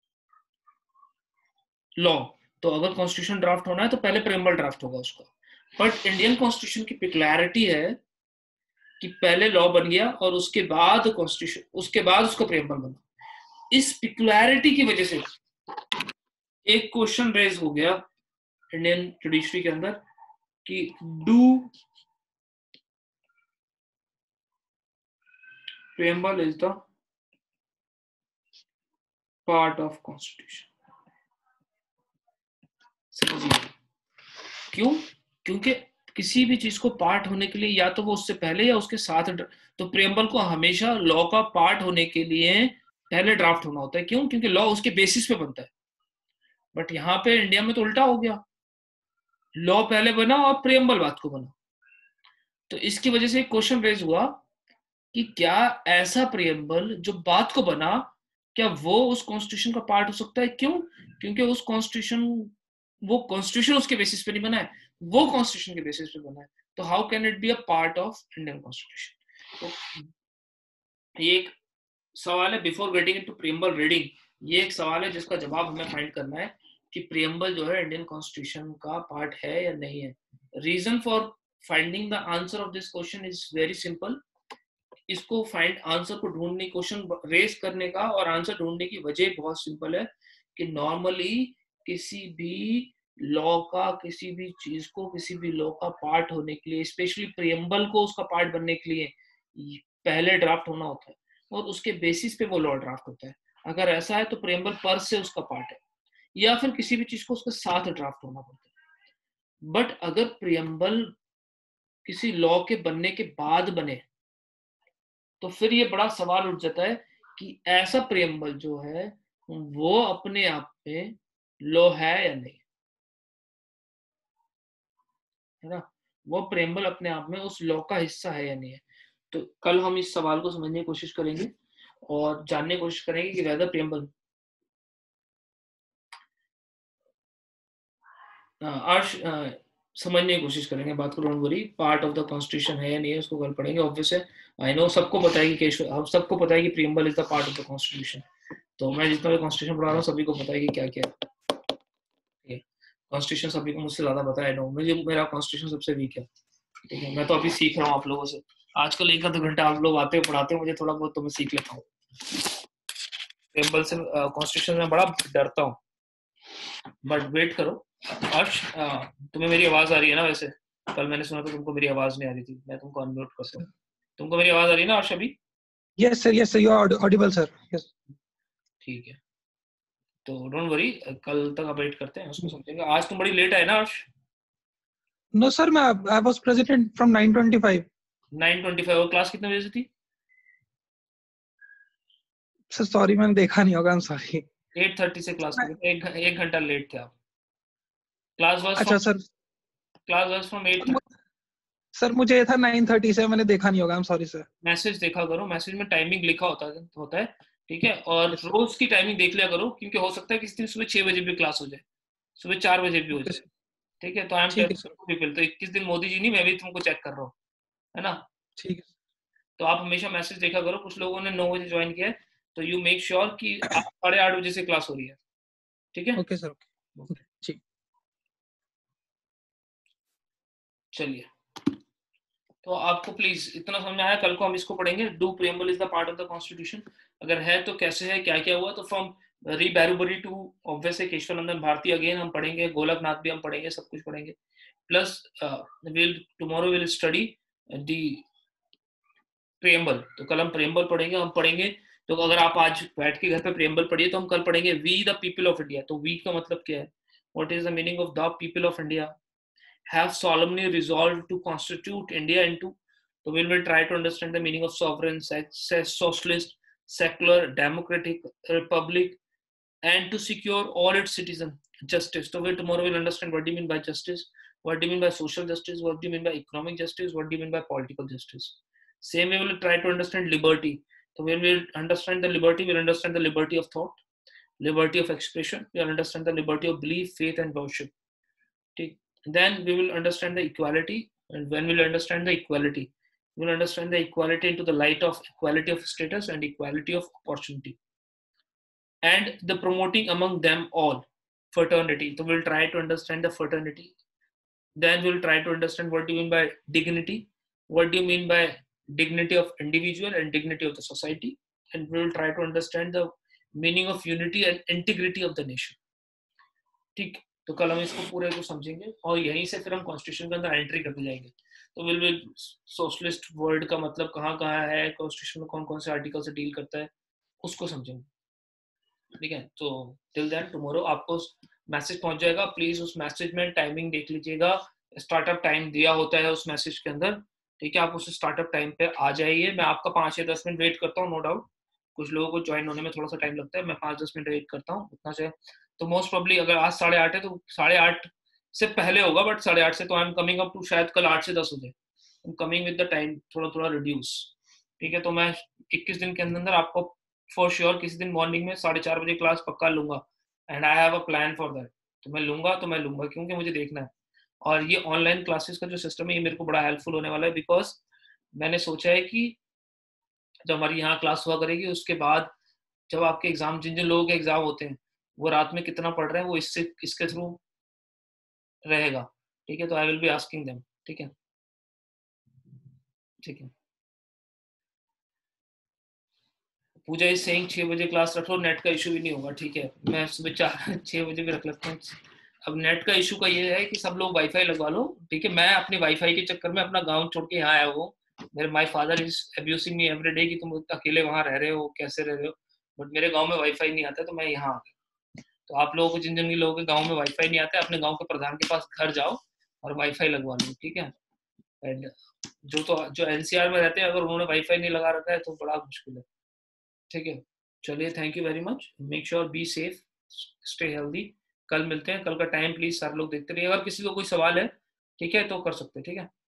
लॉ। तो अगर कॉन्स्टिट्यूशन ड्राफ्ट होना है तो पहले प्रियम्बल ड्राफ्ट होगा उसका। बट इंडियन कॉन्स्टिट्यूशन की पिकुलैरिटी है कि पहले लॉ बन गया और उसके बाद कॉन्स्टिट्यूशन, उसके बाद उसका प्रियम्बल बना। इस पिकुलैरिटी की वजह से एक क्वेश्चन रेज हो गया इंडियन जुडिशरी के अंदर कि do preamble is the part of constitution. समझिए क्यों? क्योंकि किसी भी चीज को पार्ट होने के लिए या तो वो उससे पहले या उसके साथ, तो प्रियम्बल को हमेशा लॉ का पार्ट होने के लिए पहले ड्राफ्ट होना होता है। क्यों? क्योंकि लॉ उसके बेसिस पे बनता है। बट यहाँ पे इंडिया में तो उल्टा हो गया, लॉ पहले बना और प्रियम्बल बाद को बना। तो इसकी वजह से एक क्वेश्चन रेज हुआ कि क्या ऐसा प्रियम्बल जो बात को बना, क्या वो उस कॉन्स्टिट्यूशन का पार्ट हो सकता है? क्यों? क्योंकि उस कॉन्स्टिट्यूशन वो कॉन्स्टिट्यूशन उसके बेसिस पे नहीं बना है, वो कॉन्स्टिट्यूशन के बेसिस पे बना है। तो how can it be a part of Indian constitution? तो ये एक सवाल है। Before getting into preamble reading, ये एक सवाल है जिसका जवाब हमें फाइंड करना है कि प्रियम्बल जो है इंडियन कॉन्स्टिट्यूशन का पार्ट है या नहीं है। Reason for finding the answer of this question is very simple. इसको फाइंड आंसर को ढूंढने, क्वेश्चन रेस करने का और आंसर ढूंढने की वजह बहुत सिंपल है कि नॉर्मली किसी भी लॉ का, किसी भी चीज को किसी भी लॉ का पार्ट होने के लिए, स्पेशली प्रियम्बल को उसका पार्ट बनने के लिए पहले ड्राफ्ट होना होता है और उसके बेसिस पे वो लॉ ड्राफ्ट होता है। अगर ऐसा है तो प्रियम्बल पर से उसका पार्ट है, या फिर किसी भी चीज को उसके साथ ड्राफ्ट होना पड़ता है। बट अगर प्रियम्बल किसी लॉ के बनने के बाद बने तो फिर ये बड़ा सवाल उठ जाता है कि ऐसा प्रियम्बल जो है वो अपने आप में लॉ है या नहीं, है ना? वो प्रियम्बल अपने आप में उस लॉ का हिस्सा है या नहीं है। तो कल हम इस सवाल को समझने की कोशिश करेंगे और जानने की कोशिश करेंगे कि वेदर प्रियम्बल अर्श समझने की कोशिश करेंगे बात को। Don't worry, part of the constitution है या नहीं है उसको कल पढ़ेंगे। ऑब्वियस है, आई नो सबको पता है कि हम सबको पता है कि preamble is the part of the constitution. तो मैं जितना भी कॉन्स्टिट्यूशन पढ़ा रहा हूँ सभी को पता है कि क्या क्या है। कॉन्स्टिट्यूशन सभी को मुझसे ज्यादा पता है। नो, मुझे मेरा कॉन्स्टिट्यूशन सबसे वीक है, ठीक है। मैं तो अभी सीख रहा हूँ आप लोगों से। आजकल एक आधा घंटा आप लोग आते हो पढ़ाते हो मुझे, थोड़ा बहुत तो मैं सीख लेता हूँ। प्रियम्बल से कॉन्स्टिट्यूशन में बड़ा डरता हूँ, बट वेट करो। अर्श, तुम्हें मेरी आवाज आ रही है ना? वैसे कल मैंने सुना था तुमको मेरी आवाज नहीं आ रही थी, मैं तुमको अनम्यूट करता हूँ। तुमको मेरी आवाज आ रही है ना अर्श अभी? Yes sir, yes sir, you are audible sir. Yes, ठीक है, तो डोंट वरी, कल तक अपडेट करते हैं, उसको समझेंगे। आज तुम बड़ी लेट आए ना अर्श? नो सर, मैं I was present from nine twenty five. Nine twenty five. और क्लास कितने बजे से थी? सर सॉरी, मैंने देखा नहीं होगा, I am sorry. Eight thirty से क्लास थी, एक एक घंटा लेट थे आप। क्लास वाज अच्छा sir, class was from eight. Sir मुझे था नाइन थर्टी से, मैंने देखा नहीं होगा, I am sorry sir. Message देखा करो, मैसेज में टाइमिंग लिखा होता है होता है ठीक है। और रोज की टाइमिंग देख लिया करो, क्योंकि हो सकता है किसी दिन सुबह छह बजे भी क्लास हो जाए, सुबह चार बजे भी हो जाए, ठीक है। तो आई एम पीपल, तो इक्कीस दिन मोदी जी नहीं, मैं भी तुमको चेक कर रहा हूँ, है ना? ठीक है। तो आप हमेशा मैसेज देखा करो। कुछ लोगों ने नौ बजे ज्वाइन किया है, तो यू मेक श्योर कि साढ़े आठ बजे से क्लास हो रही है, ठीक है? ओके सर, ओके ठीक। चलिए, तो आपको प्लीज इतना समझ में आया? कल को हम इसको पढ़ेंगे, do preamble is the part of the constitution. अगर है तो कैसे है, क्या क्या हुआ। तो from re Berubari to obvious Kesavananda Bharati again हम पढ़ेंगे, गोलकनाथ भी हम पढ़ेंगे, सब कुछ पढ़ेंगे। Plus will tomorrow will study the preamble. तो कल हम प्रियम्बल पढ़ेंगे, हम पढ़ेंगे। तो अगर आप आज बैठ के घर पे प्रियम्बल पढ़िए तो हम कल पढ़ेंगे we the people of India. तो वी का मतलब क्या है? What is the meaning of the people of India have solemnly resolved to constitute India into. So we will try to understand the meaning of sovereign, socialist, secular, democratic republic, and to secure all its citizens justice. So we tomorrow will understand what do you mean by justice, what do you mean by social justice, what do you mean by economic justice, what do you mean by political justice. Same we will try to understand liberty. So when we understand the liberty, we'll understand the liberty of thought, liberty of expression, we'll understand the liberty of belief, faith, and worship. Okay. Then we will understand the equality, and when we will understand the equality, we will understand the equality into the light of equality of status and equality of opportunity, and the promoting among them all fraternity. So we'll try to understand the fraternity. Then we'll try to understand what do you mean by dignity, what do you mean by dignity of individual and dignity of the society, and we will try to understand the meaning of unity and integrity of the nation. ठीक, तो कल हम इसको पूरे को समझेंगे और यहीं से फिर हम कॉन्स्टिट्यूशन के अंदर एंट्री करते जाएंगे। तो विल विल सोशलिस्ट वर्ड का मतलब कहाँ कहाँ है, कॉन्स्टिट्यूशन में कौन कौन से आर्टिकल से डील करता है, उसको समझेंगे। ठीक है, तो टिल देन टुमारो आपको मैसेज पहुंच जाएगा। प्लीज उस मैसेज में टाइमिंग देख लीजिएगा, स्टार्टअप टाइम दिया होता है उस मैसेज के अंदर। ठीक है, आप उस स्टार्टअप टाइम पे आ जाइए। मैं आपका पाँच या दस मिनट वेट करता हूँ, नो डाउट। कुछ लोगों को ज्वाइन होने में थोड़ा सा टाइम लगता है, मैं पाँच दस मिनट वेट करता हूँ उतना से। तो मोस्ट प्रॉब्ली अगर आज साढ़े आठ है तो साढ़े आठ से पहले होगा, बट साढ़े आठ से तो I am coming up to शायद कल आठ से दस हो जाए। I am coming with the time थोड़ा थोड़ा रिड्यूस। ठीक है, तो मैं इक्कीस दिन के अंदर अंदर आपको फॉर श्योर किसी दिन मॉर्निंग में साढ़े चार बजे क्लास पक्का लूंगा, and I have a plan for that. तो मैं लूंगा तो मैं लूंगा क्योंकि मुझे देखना है। और ये ऑनलाइन क्लासेस का जो सिस्टम है ये मेरे को बड़ा हेल्पफुल होने वाला है, बिकॉज मैंने सोचा है कि जब हमारी यहाँ क्लास हुआ करेगी उसके बाद जब आपके एग्जाम, जिन जिन लोगों के एग्जाम होते हैं वो रात में कितना पढ़ रहे हैं वो इससे इसके थ्रू रहेगा। ठीक है, तो I will be asking them. ठीक है, ठीक है। पूजा इज सेइंग छह बजे क्लास रख लो, नेट का इशू भी नहीं होगा। ठीक है, मैं सुबह चार छह बजे भी रख लेता हूँ। अब नेट का इशू का ये है कि सब लोग वाईफाई लगवा लो। ठीक है, मैं अपने वाईफाई के चक्कर में अपना गांव छोड़ के यहाँ आया हूँ। मेरे my father is abusing me every day कि तुम अकेले वहाँ रह रहे हो, कैसे रह रहे हो। बट मेरे गाँव में वाईफाई नहीं आता, तो मैं यहाँ आ गया। तो आप लोगों को, जिन जिन लोगों के गाँव में वाईफाई नहीं आता है, अपने गाँव के प्रधान के पास घर जाओ और वाईफाई लगवा लो। ठीक है, एंड जो तो जो एनसीआर में रहते हैं अगर उन्होंने वाईफाई नहीं लगा रखा है तो बड़ा मुश्किल है। ठीक है, चलिए, thank you very much. Make sure be safe, stay healthy. कल मिलते हैं। कल का टाइम प्लीज सारे लोग देखते रहिए। अगर किसी को कोई सवाल है ठीक है तो कर सकते हैं। ठीक है,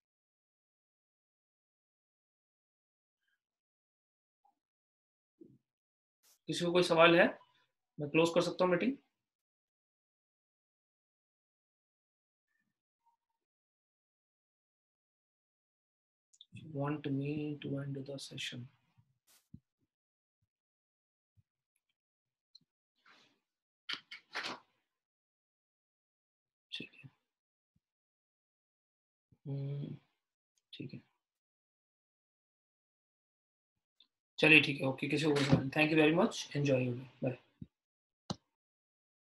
किसी को कोई सवाल है मैं क्लोज कर सकता हूँ meeting. Want me to end the session? ठीक है, ठीक है, चलिए ठीक है, ओके। किसी को thank you very much, enjoy your day, bye.